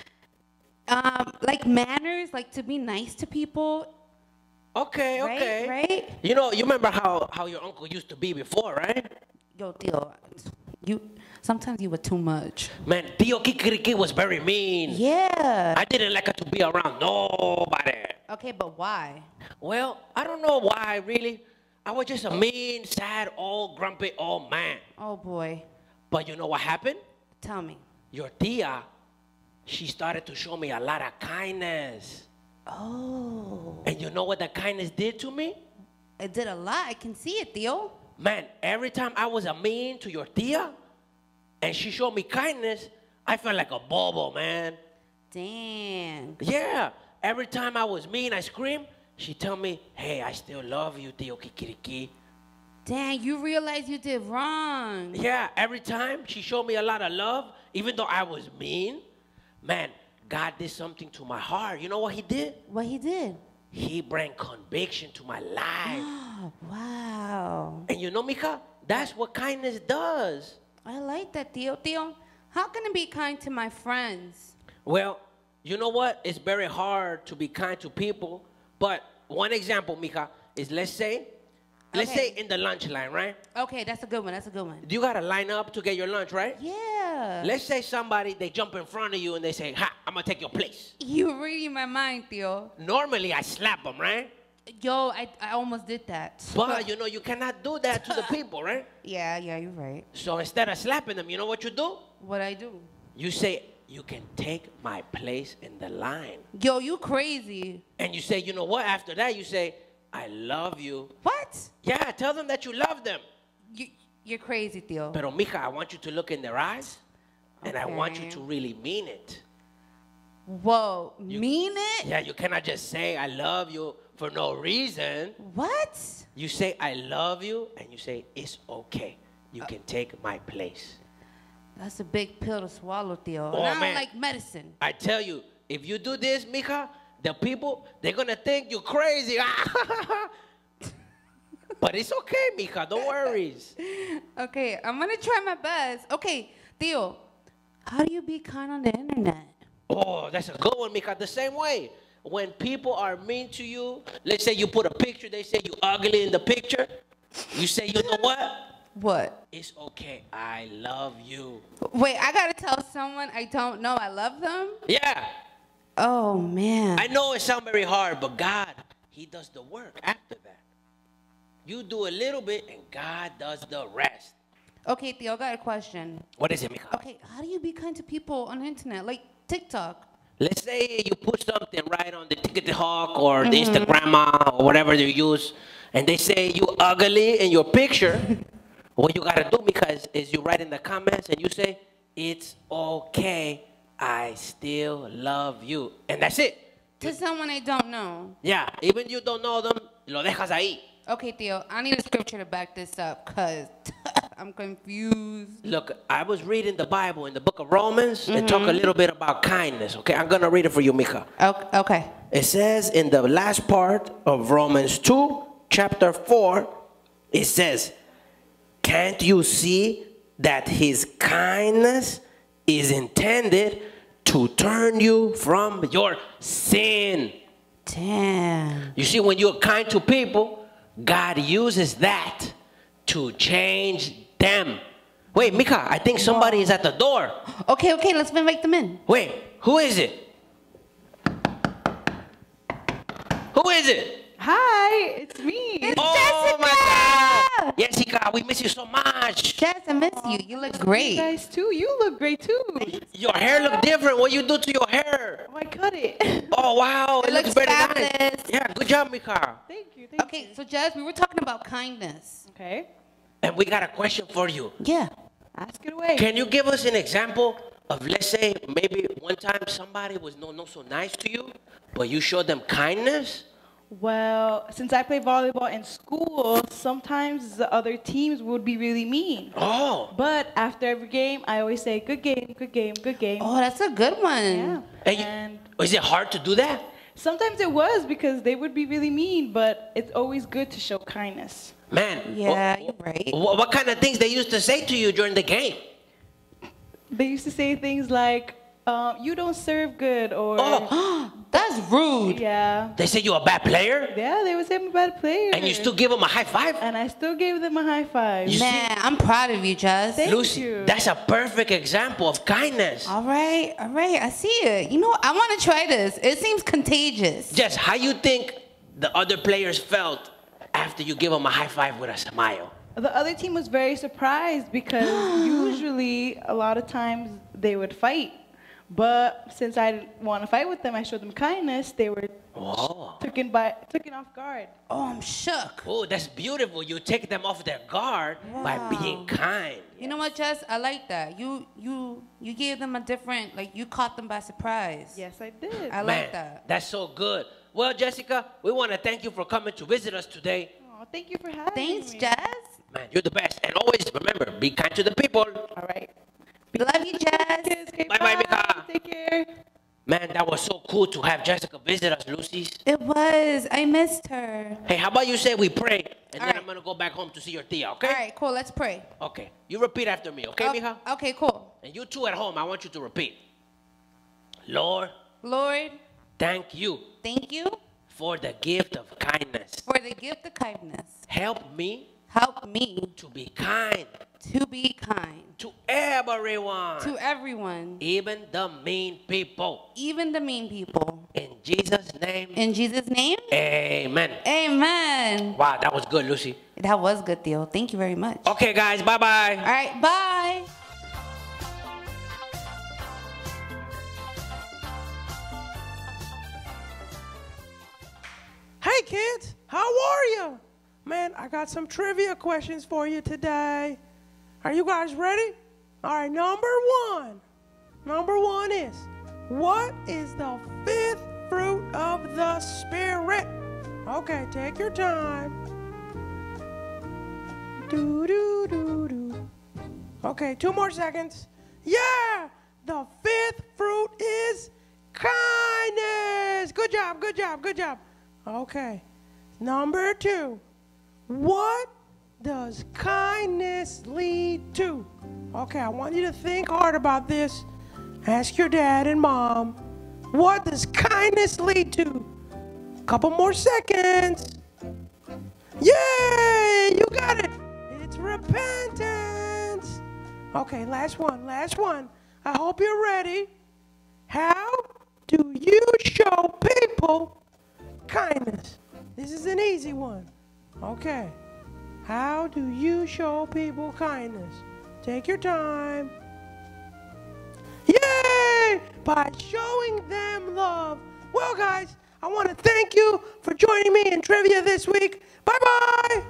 Like manners, like to be nice to people. Okay, Right, okay. right? You know, you remember how your uncle used to be before, right? Yo, Theo, sometimes you were too much. Man, Tio Kikiriki was very mean. Yeah. I didn't like her to be around nobody. Okay, but why? Well, I don't know why, really. I was just a mean, sad, old, grumpy old man. Oh boy. But you know what happened? Tell me. Your tia, she started to show me a lot of kindness. Oh. And you know what that kindness did to me? It did a lot. I can see it, Theo. Man, every time I was a mean to your tia, and she showed me kindness, I felt like a bobo, man. Dang. Yeah, every time I was mean, I screamed, she tell me, hey, I still love you, Tio Kikiriki. Dang, you realize you did wrong. Yeah, every time she showed me a lot of love, even though I was mean, man, God did something to my heart. You know what he did? What he did? He brought conviction to my life. Oh, wow. And you know, Mika, that's what kindness does. I like that, Theo. Theo, how can I be kind to my friends? Well, you know what? It's very hard to be kind to people. But one example, Mika, is let's say in the lunch line, right? Okay, that's a good one. That's a good one. You got to line up to get your lunch, right? Yeah. Let's say somebody, they jump in front of you and they say, ha, I'm going to take your place. You're reading my mind, Theo. Normally, I slap them, right? Yo, I almost did that. But, you know, you cannot do that to the people, right? Yeah, you're right. So instead of slapping them, you know what you do? What I do? You say, you can take my place in the line. Yo, you crazy. And you say, you know what? After that, you say, I love you. What? Yeah, tell them that you love them. You're crazy, Theo. Pero, mija, I want you to look in their eyes, and I want you Okay. to really mean it. Whoa, mean it? Yeah, you cannot just say, I love you for no reason. What? You say, I love you, and you say, it's okay. You can take my place. That's a big pill to swallow, Theo. Oh, And I don't man. like medicine. I tell you, if you do this, mija, the people, they're going to think you're crazy. But it's okay, mija. Don't worry. Okay, I'm gonna try my best. Okay, Theo, how do you be kind on the internet? Oh, that's a good one, mija. The same way. When people are mean to you, let's say you put a picture, they say you ugly in the picture. You say, you know what? What? It's okay. I love you. Wait, I gotta tell someone I don't know I love them? Yeah. Oh, man. I know it sounds very hard, but God, he does the work after that. You do a little bit, and God does the rest. Okay, Theo, I got a question. What is it, mija? Okay, how do you be kind to people on the internet, like TikTok? Let's say you put something right on the TikTok or the Instagram or whatever you use, and they say you ugly in your picture. What you gotta do, because is you write in the comments and you say, it's okay, I still love you. And that's it. To someone I don't know. Yeah, even you don't know them, lo dejas ahí. Okay, Theo, I need a scripture to back this up, because I'm confused. Look, I was reading the Bible in the book of Romans and talk a little bit about kindness, okay? I'm gonna read it for you, mija. Okay. It says in the last part of Romans 2, chapter 4, it says, can't you see that his kindness is intended to turn you from your sin? Damn. You see, when you're kind to people, God uses that to change them. Wait, Mika, I think somebody is at the door. Okay, let's invite them in. Wait, who is it? Who is it? Hi, it's me. Oh my God! Jessica, we miss you so much. Jess, I miss you. You look You great. guys too. You look great too. Your hair look different. What you do to your hair? Oh, I cut it. Oh wow, it looks looks very fabulous. nice. Yeah, good job, Mika. Thank you. Thank Okay, you. so Jess, we were talking about kindness. Okay. And we got a question for you. Yeah. Ask it away. Can you give us an example of, let's say, maybe one time somebody was not so nice to you, but you showed them kindness? Well, since I play volleyball in school, sometimes the other teams would be really mean. Oh. But after every game, I always say, good game, good game, good game. Oh, that's a good one. Yeah. And is it hard to do that? Sometimes it was because they would be really mean, but it's always good to show kindness. Man. Yeah, you're right. What kind of things they used to say to you during the game? They used to say things like, you don't serve good, or... Oh, that's rude. Yeah. they say you're a bad player? Yeah, they would say I'm a bad player. And you still give them a high five? And I still gave them a high five. You Man, I'm proud of you, Jess. Thank Lucy, you. that's a perfect example of kindness. All right, I see it. You know, I want to try this. It seems contagious. Jess, how you think the other players felt after you give them a high five with a smile? The other team was very surprised because usually a lot of times they would fight. But since I didn't want to fight with them, I showed them kindness. They were taken off guard. Oh, I'm shook. Oh, that's beautiful. You take them off their guard by being kind. You know what, Jess? I like that. You gave them a different, like, you caught them by surprise. Yes, I did. I like that. That's so good. Well, Jessica, we want to thank you for coming to visit us today. Oh, thank you for having Thanks, me. Jess. Man, you're the best. And always remember, be kind to the people. All right. Love you, Jess. Okay, Bye-bye, Mika. Take care. Man, that was so cool to have Jessica visit us, Lucy. It was. I missed her. Hey, how about you say we pray, and All then right. I'm going to go back home to see your tia, okay? All right, cool. Let's pray. Okay. You repeat after me, okay, mija? Okay, cool. And you two at home, I want you to repeat. Lord, Lord, thank you thank you for the gift of kindness. for the gift of kindness. Help me Help me to be kind to be kind to everyone, to everyone, even the mean people. even the mean people. In Jesus' name, In Jesus' name, amen. amen. Wow, that was good, Lucy. That was good, Theo. Thank you very much. Okay, guys, bye-bye. All right, bye. Hey kids, how are you? Man, I got some trivia questions for you today. Are you guys ready? All right, number one. Number one is, what is the fifth fruit of the Spirit? Okay, take your time. Do. Okay, 2 more seconds. Yeah, the fifth fruit is kindness. Good job, good job, good job. Okay, number two. What does kindness lead to? Okay, I want you to think hard about this. Ask your dad and mom. What does kindness lead to? Couple more seconds. Yay! You got it. It's repentance. Okay, last one. I hope you're ready. How do you show people kindness? This is an easy one. Okay. How do you show people kindness? Take your time. Yay! By showing them love. Well, guys, I want to thank you for joining me in trivia this week. Bye-bye!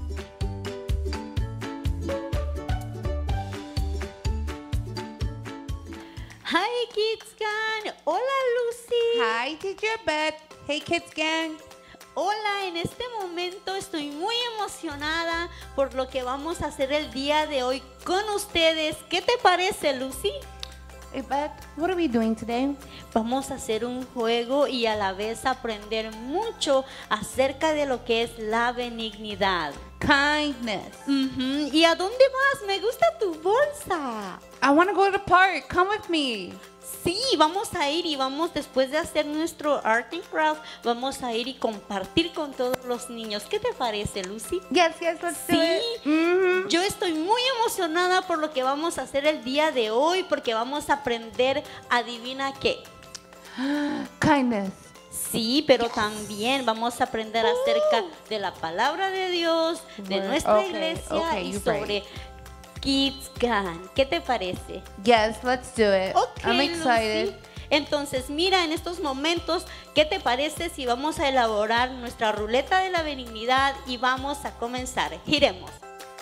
Hi, Kids Gang. Hola, Lucy. Hi, Teacher Beth. Hey, Kids Gang. Hola, en este momento estoy muy emocionada por lo que vamos a hacer el día de hoy con ustedes. ¿Qué te parece, Lucy? Beth, what are we doing today? Vamos a hacer un juego y a la vez aprender mucho acerca de lo que es la benignidad. Kindness. ¿Y a dónde vas? Me gusta tu bolsa. I want to go to the park. Come with me. Sí, vamos a ir y vamos después de hacer nuestro art and craft, vamos a ir y compartir con todos los niños. ¿Qué te parece, Lucy? Yes, let's do it. Yo estoy muy emocionada por lo que vamos a hacer el día de hoy porque vamos a aprender, adivina qué. Kindness. Sí, pero también vamos a aprender acerca de la palabra de Dios, de nuestra iglesia y sobre Kids Can. ¿Qué te parece? Yes, let's do it. I'm excited. Lucy. Entonces, mira, en estos momentos, ¿qué te parece si vamos a elaborar nuestra ruleta de la benignidad y vamos a comenzar? Giremos.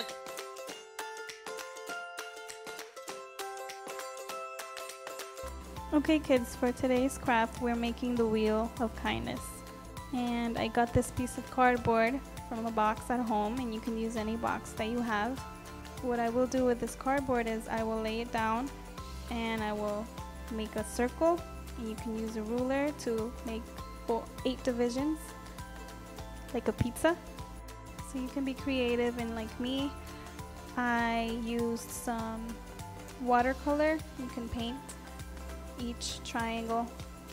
Okay kids, for today's craft we're making the wheel of kindness, and I got this piece of cardboard from a box at home, and you can use any box that you have. What I will do with this cardboard is I will lay it down and I will make a circle, and you can use a ruler to make 8 divisions like a pizza. So you can be creative, and like me, I used some watercolor. You can paint each triangle.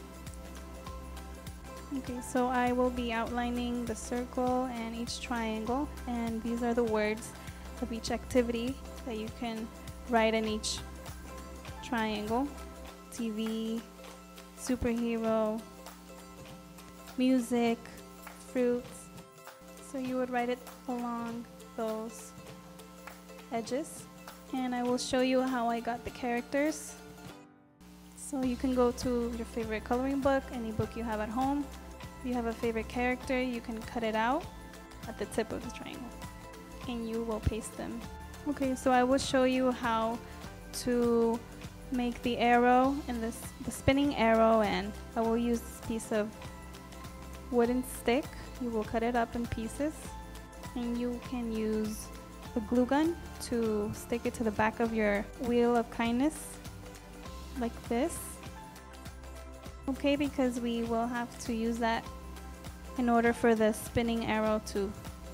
Okay, so I will be outlining the circle and each triangle, and these are the words of each activity that you can write in each triangle. TV, superhero, music, fruits. So you would write it along those edges, and I will show you how I got the characters. So you can go to your favorite coloring book, any book you have at home. If you have a favorite character, you can cut it out at the tip of the triangle and you will paste them. Okay, so I will show you how to make the arrow and the spinning arrow, and I will use this piece of wooden stick. You will cut it up in pieces, and you can use a glue gun to stick it to the back of your wheel of kindness like this. Okay, because we will have to use that in order for the spinning arrow to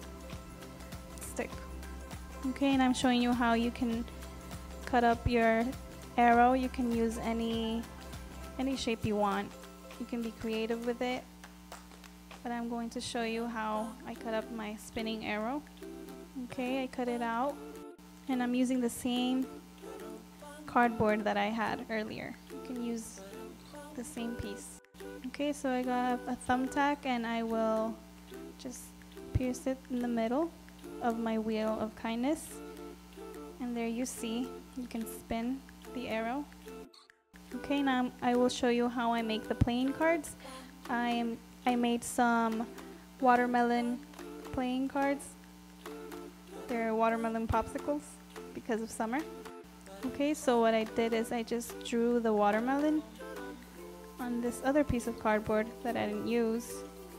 stick. Okay, and I'm showing you how you can cut up your arrow. You can use any shape you want. You can be creative with it, but I'm going to show you how I cut up my spinning arrow. Okay, I cut it out, and I'm using the same cardboard that I had earlier. You can use the same piece. Okay, so I got a thumbtack, and I will just pierce it in the middle of my wheel of kindness, and there you see, you can spin the arrow. Okay, now I will show you how I make the playing cards. I made some watermelon playing cards. They're watermelon popsicles because of summer. Okay, so what I did is I just drew the watermelon on this other piece of cardboard that I didn't use.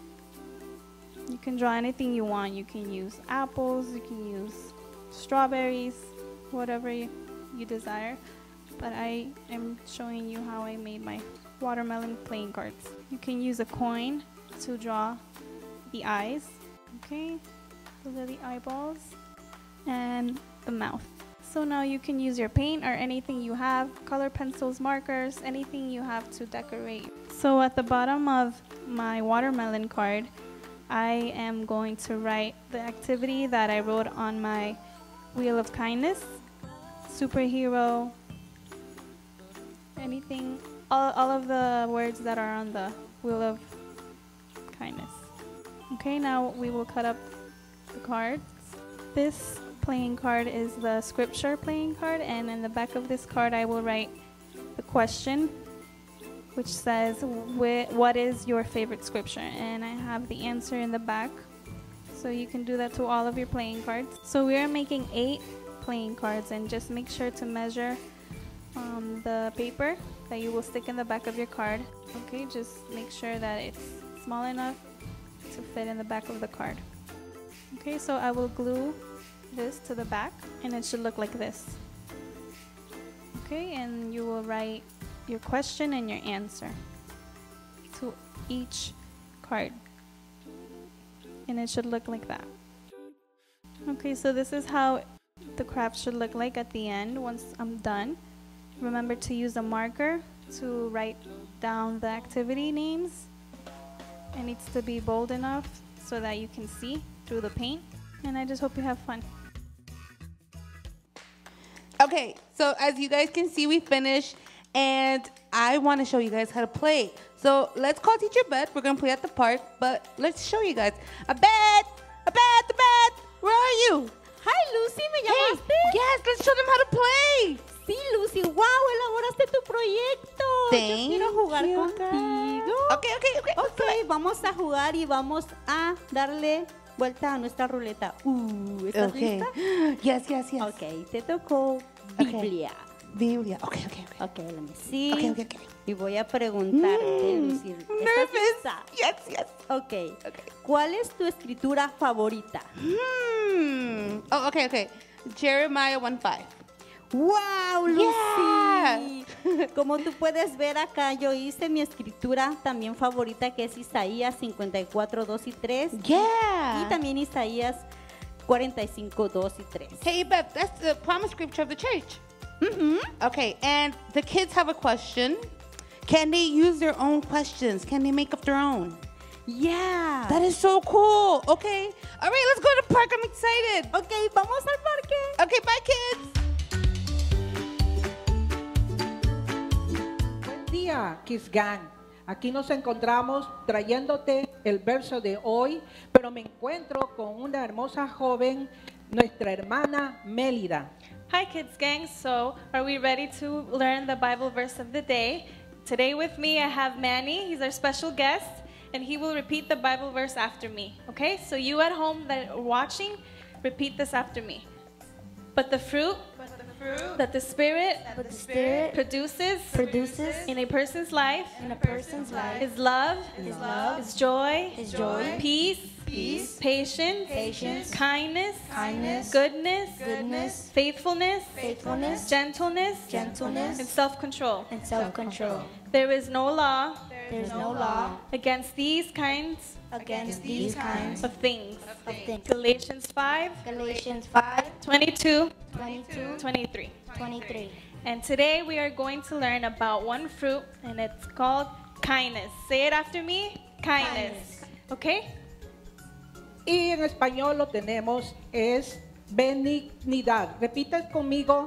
You can draw anything you want. You can use apples, you can use strawberries, whatever you desire. But I am showing you how I made my watermelon playing cards. You can use a coin to draw the eyes. Okay, those are the eyeballs and the mouth. So now you can use your paint or anything you have, color pencils, markers, anything you have to decorate. So at the bottom of my watermelon card, I am going to write the activity that I wrote on my wheel of kindness, superhero, anything, all of the words that are on the wheel of kindness. Okay, now we will cut up the cards. This playing card is the scripture playing card, and in the back of this card I will write the question, which says, what is your favorite scripture? And I have the answer in the back, so you can do that to all of your playing cards. So we are making 8 playing cards, and just make sure to measure the paper that you will stick in the back of your card. Okay, just make sure that it's small enough to fit in the back of the card. Okay, so I will glue this to the back, and it should look like this. Okay, and you will write your question and your answer to each card. And it should look like that. Okay, so this is how the craft should look like at the end once I'm done. Remember to use a marker to write down the activity names. It needs to be bold enough so that you can see through the paint. And I just hope you have fun. Okay, so as you guys can see, we finished, and I want to show you guys how to play. So let's call Teacher Beth. We're going to play at the park, but let's show you guys. Beth, where are you? Hi, Lucy, ¿me llamaste? Yes, let's show them how to play. Sí, Lucy, wow, elaboraste tu proyecto. Thank Yo quiero jugar you, contigo. Okay. Ok, vamos a jugar y vamos a darle vuelta a nuestra ruleta. ¿Estás lista? Yes. Ok, te tocó Biblia. Biblia. Okay. Ok, let me see. Okay. Y voy a preguntarte, Lucy. ¿Estás lista? Yes. Ok. ¿Cuál es tu escritura favorita? Oh, okay. Jeremiah 1:5. ¡Wow, Lucy! Yeah. Como tú puedes ver acá, yo hice mi escritura también favorita, que es Isaías 54, 2 y 3. Yeah. Y también Isaías 45, 2 y 3. Hey, Beth, that's the promise scripture of the church. Okay, and the kids have a question. Can they use their own questions? Can they make up their own? Yeah. That is so cool. Okay. All right, let's go to the park. I'm excited. Okay, vamos al parque. Okay, bye, kids. Buen día, Kids Gang. Aquí nos encontramos trayéndote el verso de hoy, pero me encuentro con una hermosa joven, nuestra hermana Mélida. Hi Kids Gang, so are we ready to learn the Bible verse of the day? Today with me I have Manny, he's our special guest, and he will repeat the Bible verse after me, okay? So you at home that are watching, repeat this after me. But the fruit that the Spirit produces in a person's life is love, is joy, peace, patience, kindness, goodness, faithfulness, gentleness, and self-control. There is no law against these kinds of things. Galatians 5, 22, 23. And today we are going to learn about one fruit, and it's called kindness. Say it after me, kindness. Okay? Y en español lo tenemos, es benignidad. Repita conmigo,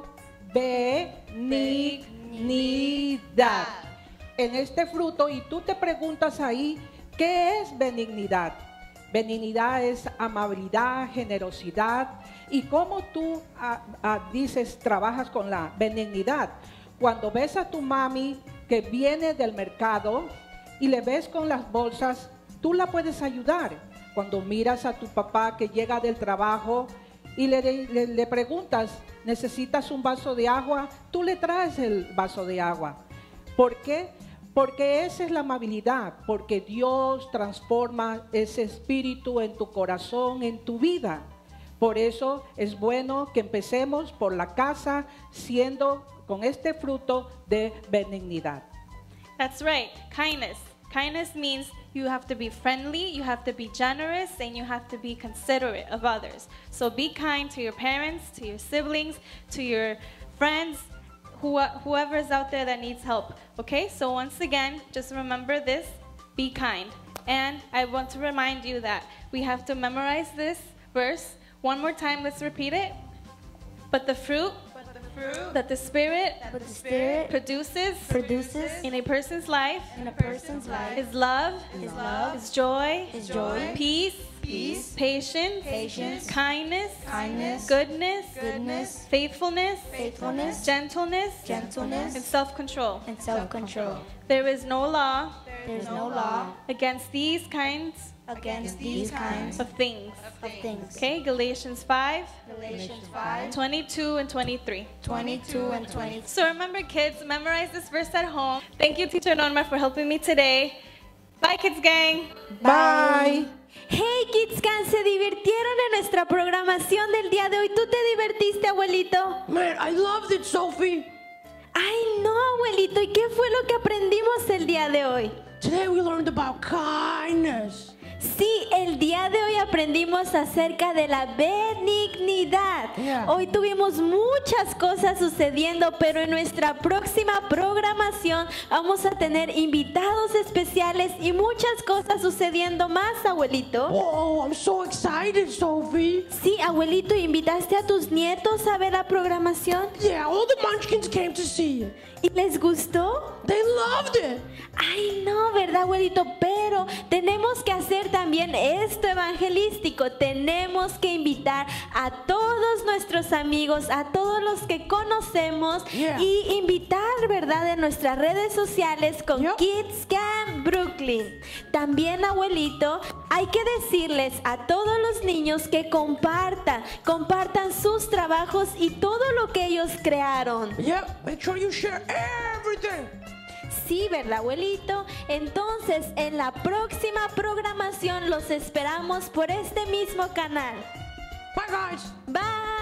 benignidad. En este fruto, y tú te preguntas ahí, ¿qué es benignidad? Benignidad es amabilidad, generosidad. ¿Y cómo tú dices, trabajas con la benignidad? Cuando ves a tu mami que viene del mercado y le ves con las bolsas, tú la puedes ayudar. Cuando miras a tu papá que llega del trabajo y le preguntas, ¿necesitas un vaso de agua? Tú le traes el vaso de agua. ¿Por qué? Porque esa es la amabilidad, porque Dios transforma ese espíritu en tu corazón, en tu vida. Por eso es bueno que empecemos por la casa siendo con este fruto de benignidad. That's right, kindness. Kindness means you have to be friendly, you have to be generous, and you have to be considerate of others. So be kind to your parents, to your siblings, to your friends, whoever is out there that needs help. Okay, so once again, just remember this, be kind. And I want to remind you that we have to memorize this verse. One more time, let's repeat it. But the fruit that the Spirit produces in a person's life is love, is joy, peace, patience, kindness, goodness, faithfulness, gentleness, and self-control. There is no law against these kinds of things. Okay, Galatians 5, 22 and 23. So remember, kids, memorize this verse at home. Thank you, Teacher Norma, for helping me today. Bye, Kids Gang. Bye. Hey, Kids Gang, ¿se divirtieron en nuestra programación del día de hoy? ¿Tú te divertiste, abuelito? Man, I loved it, Sophie. Ay, abuelito, ¿y qué fue lo que aprendimos el día de hoy? Today we learned about kindness. Sí, el día de hoy aprendimos acerca de la benignidad. Hoy tuvimos muchas cosas sucediendo, pero en nuestra próxima programación vamos a tener invitados especiales y muchas cosas sucediendo más, abuelito. Oh, I'm so excited, Sophie. Sí, abuelito, ¿invitaste a tus nietos a ver la programación? Yeah, all the Munchkins came to see it. ¿Y les gustó? They loved it. Ay, no, ¿verdad, abuelito? Pero tenemos que hacer también esto evangelístico. Tenemos que invitar a todos nuestros amigos, a todos los que conocemos y invitar, ¿verdad?, en nuestras redes sociales con Kids Camp Brooklyn. También, abuelito, hay que decirles a todos los niños que compartan sus trabajos y todo lo que ellos crearon. Yeah, make sure you share everything. Sí, ¿verdad, abuelito? Entonces, en la próxima programación los esperamos por este mismo canal. Bye, guys. Bye.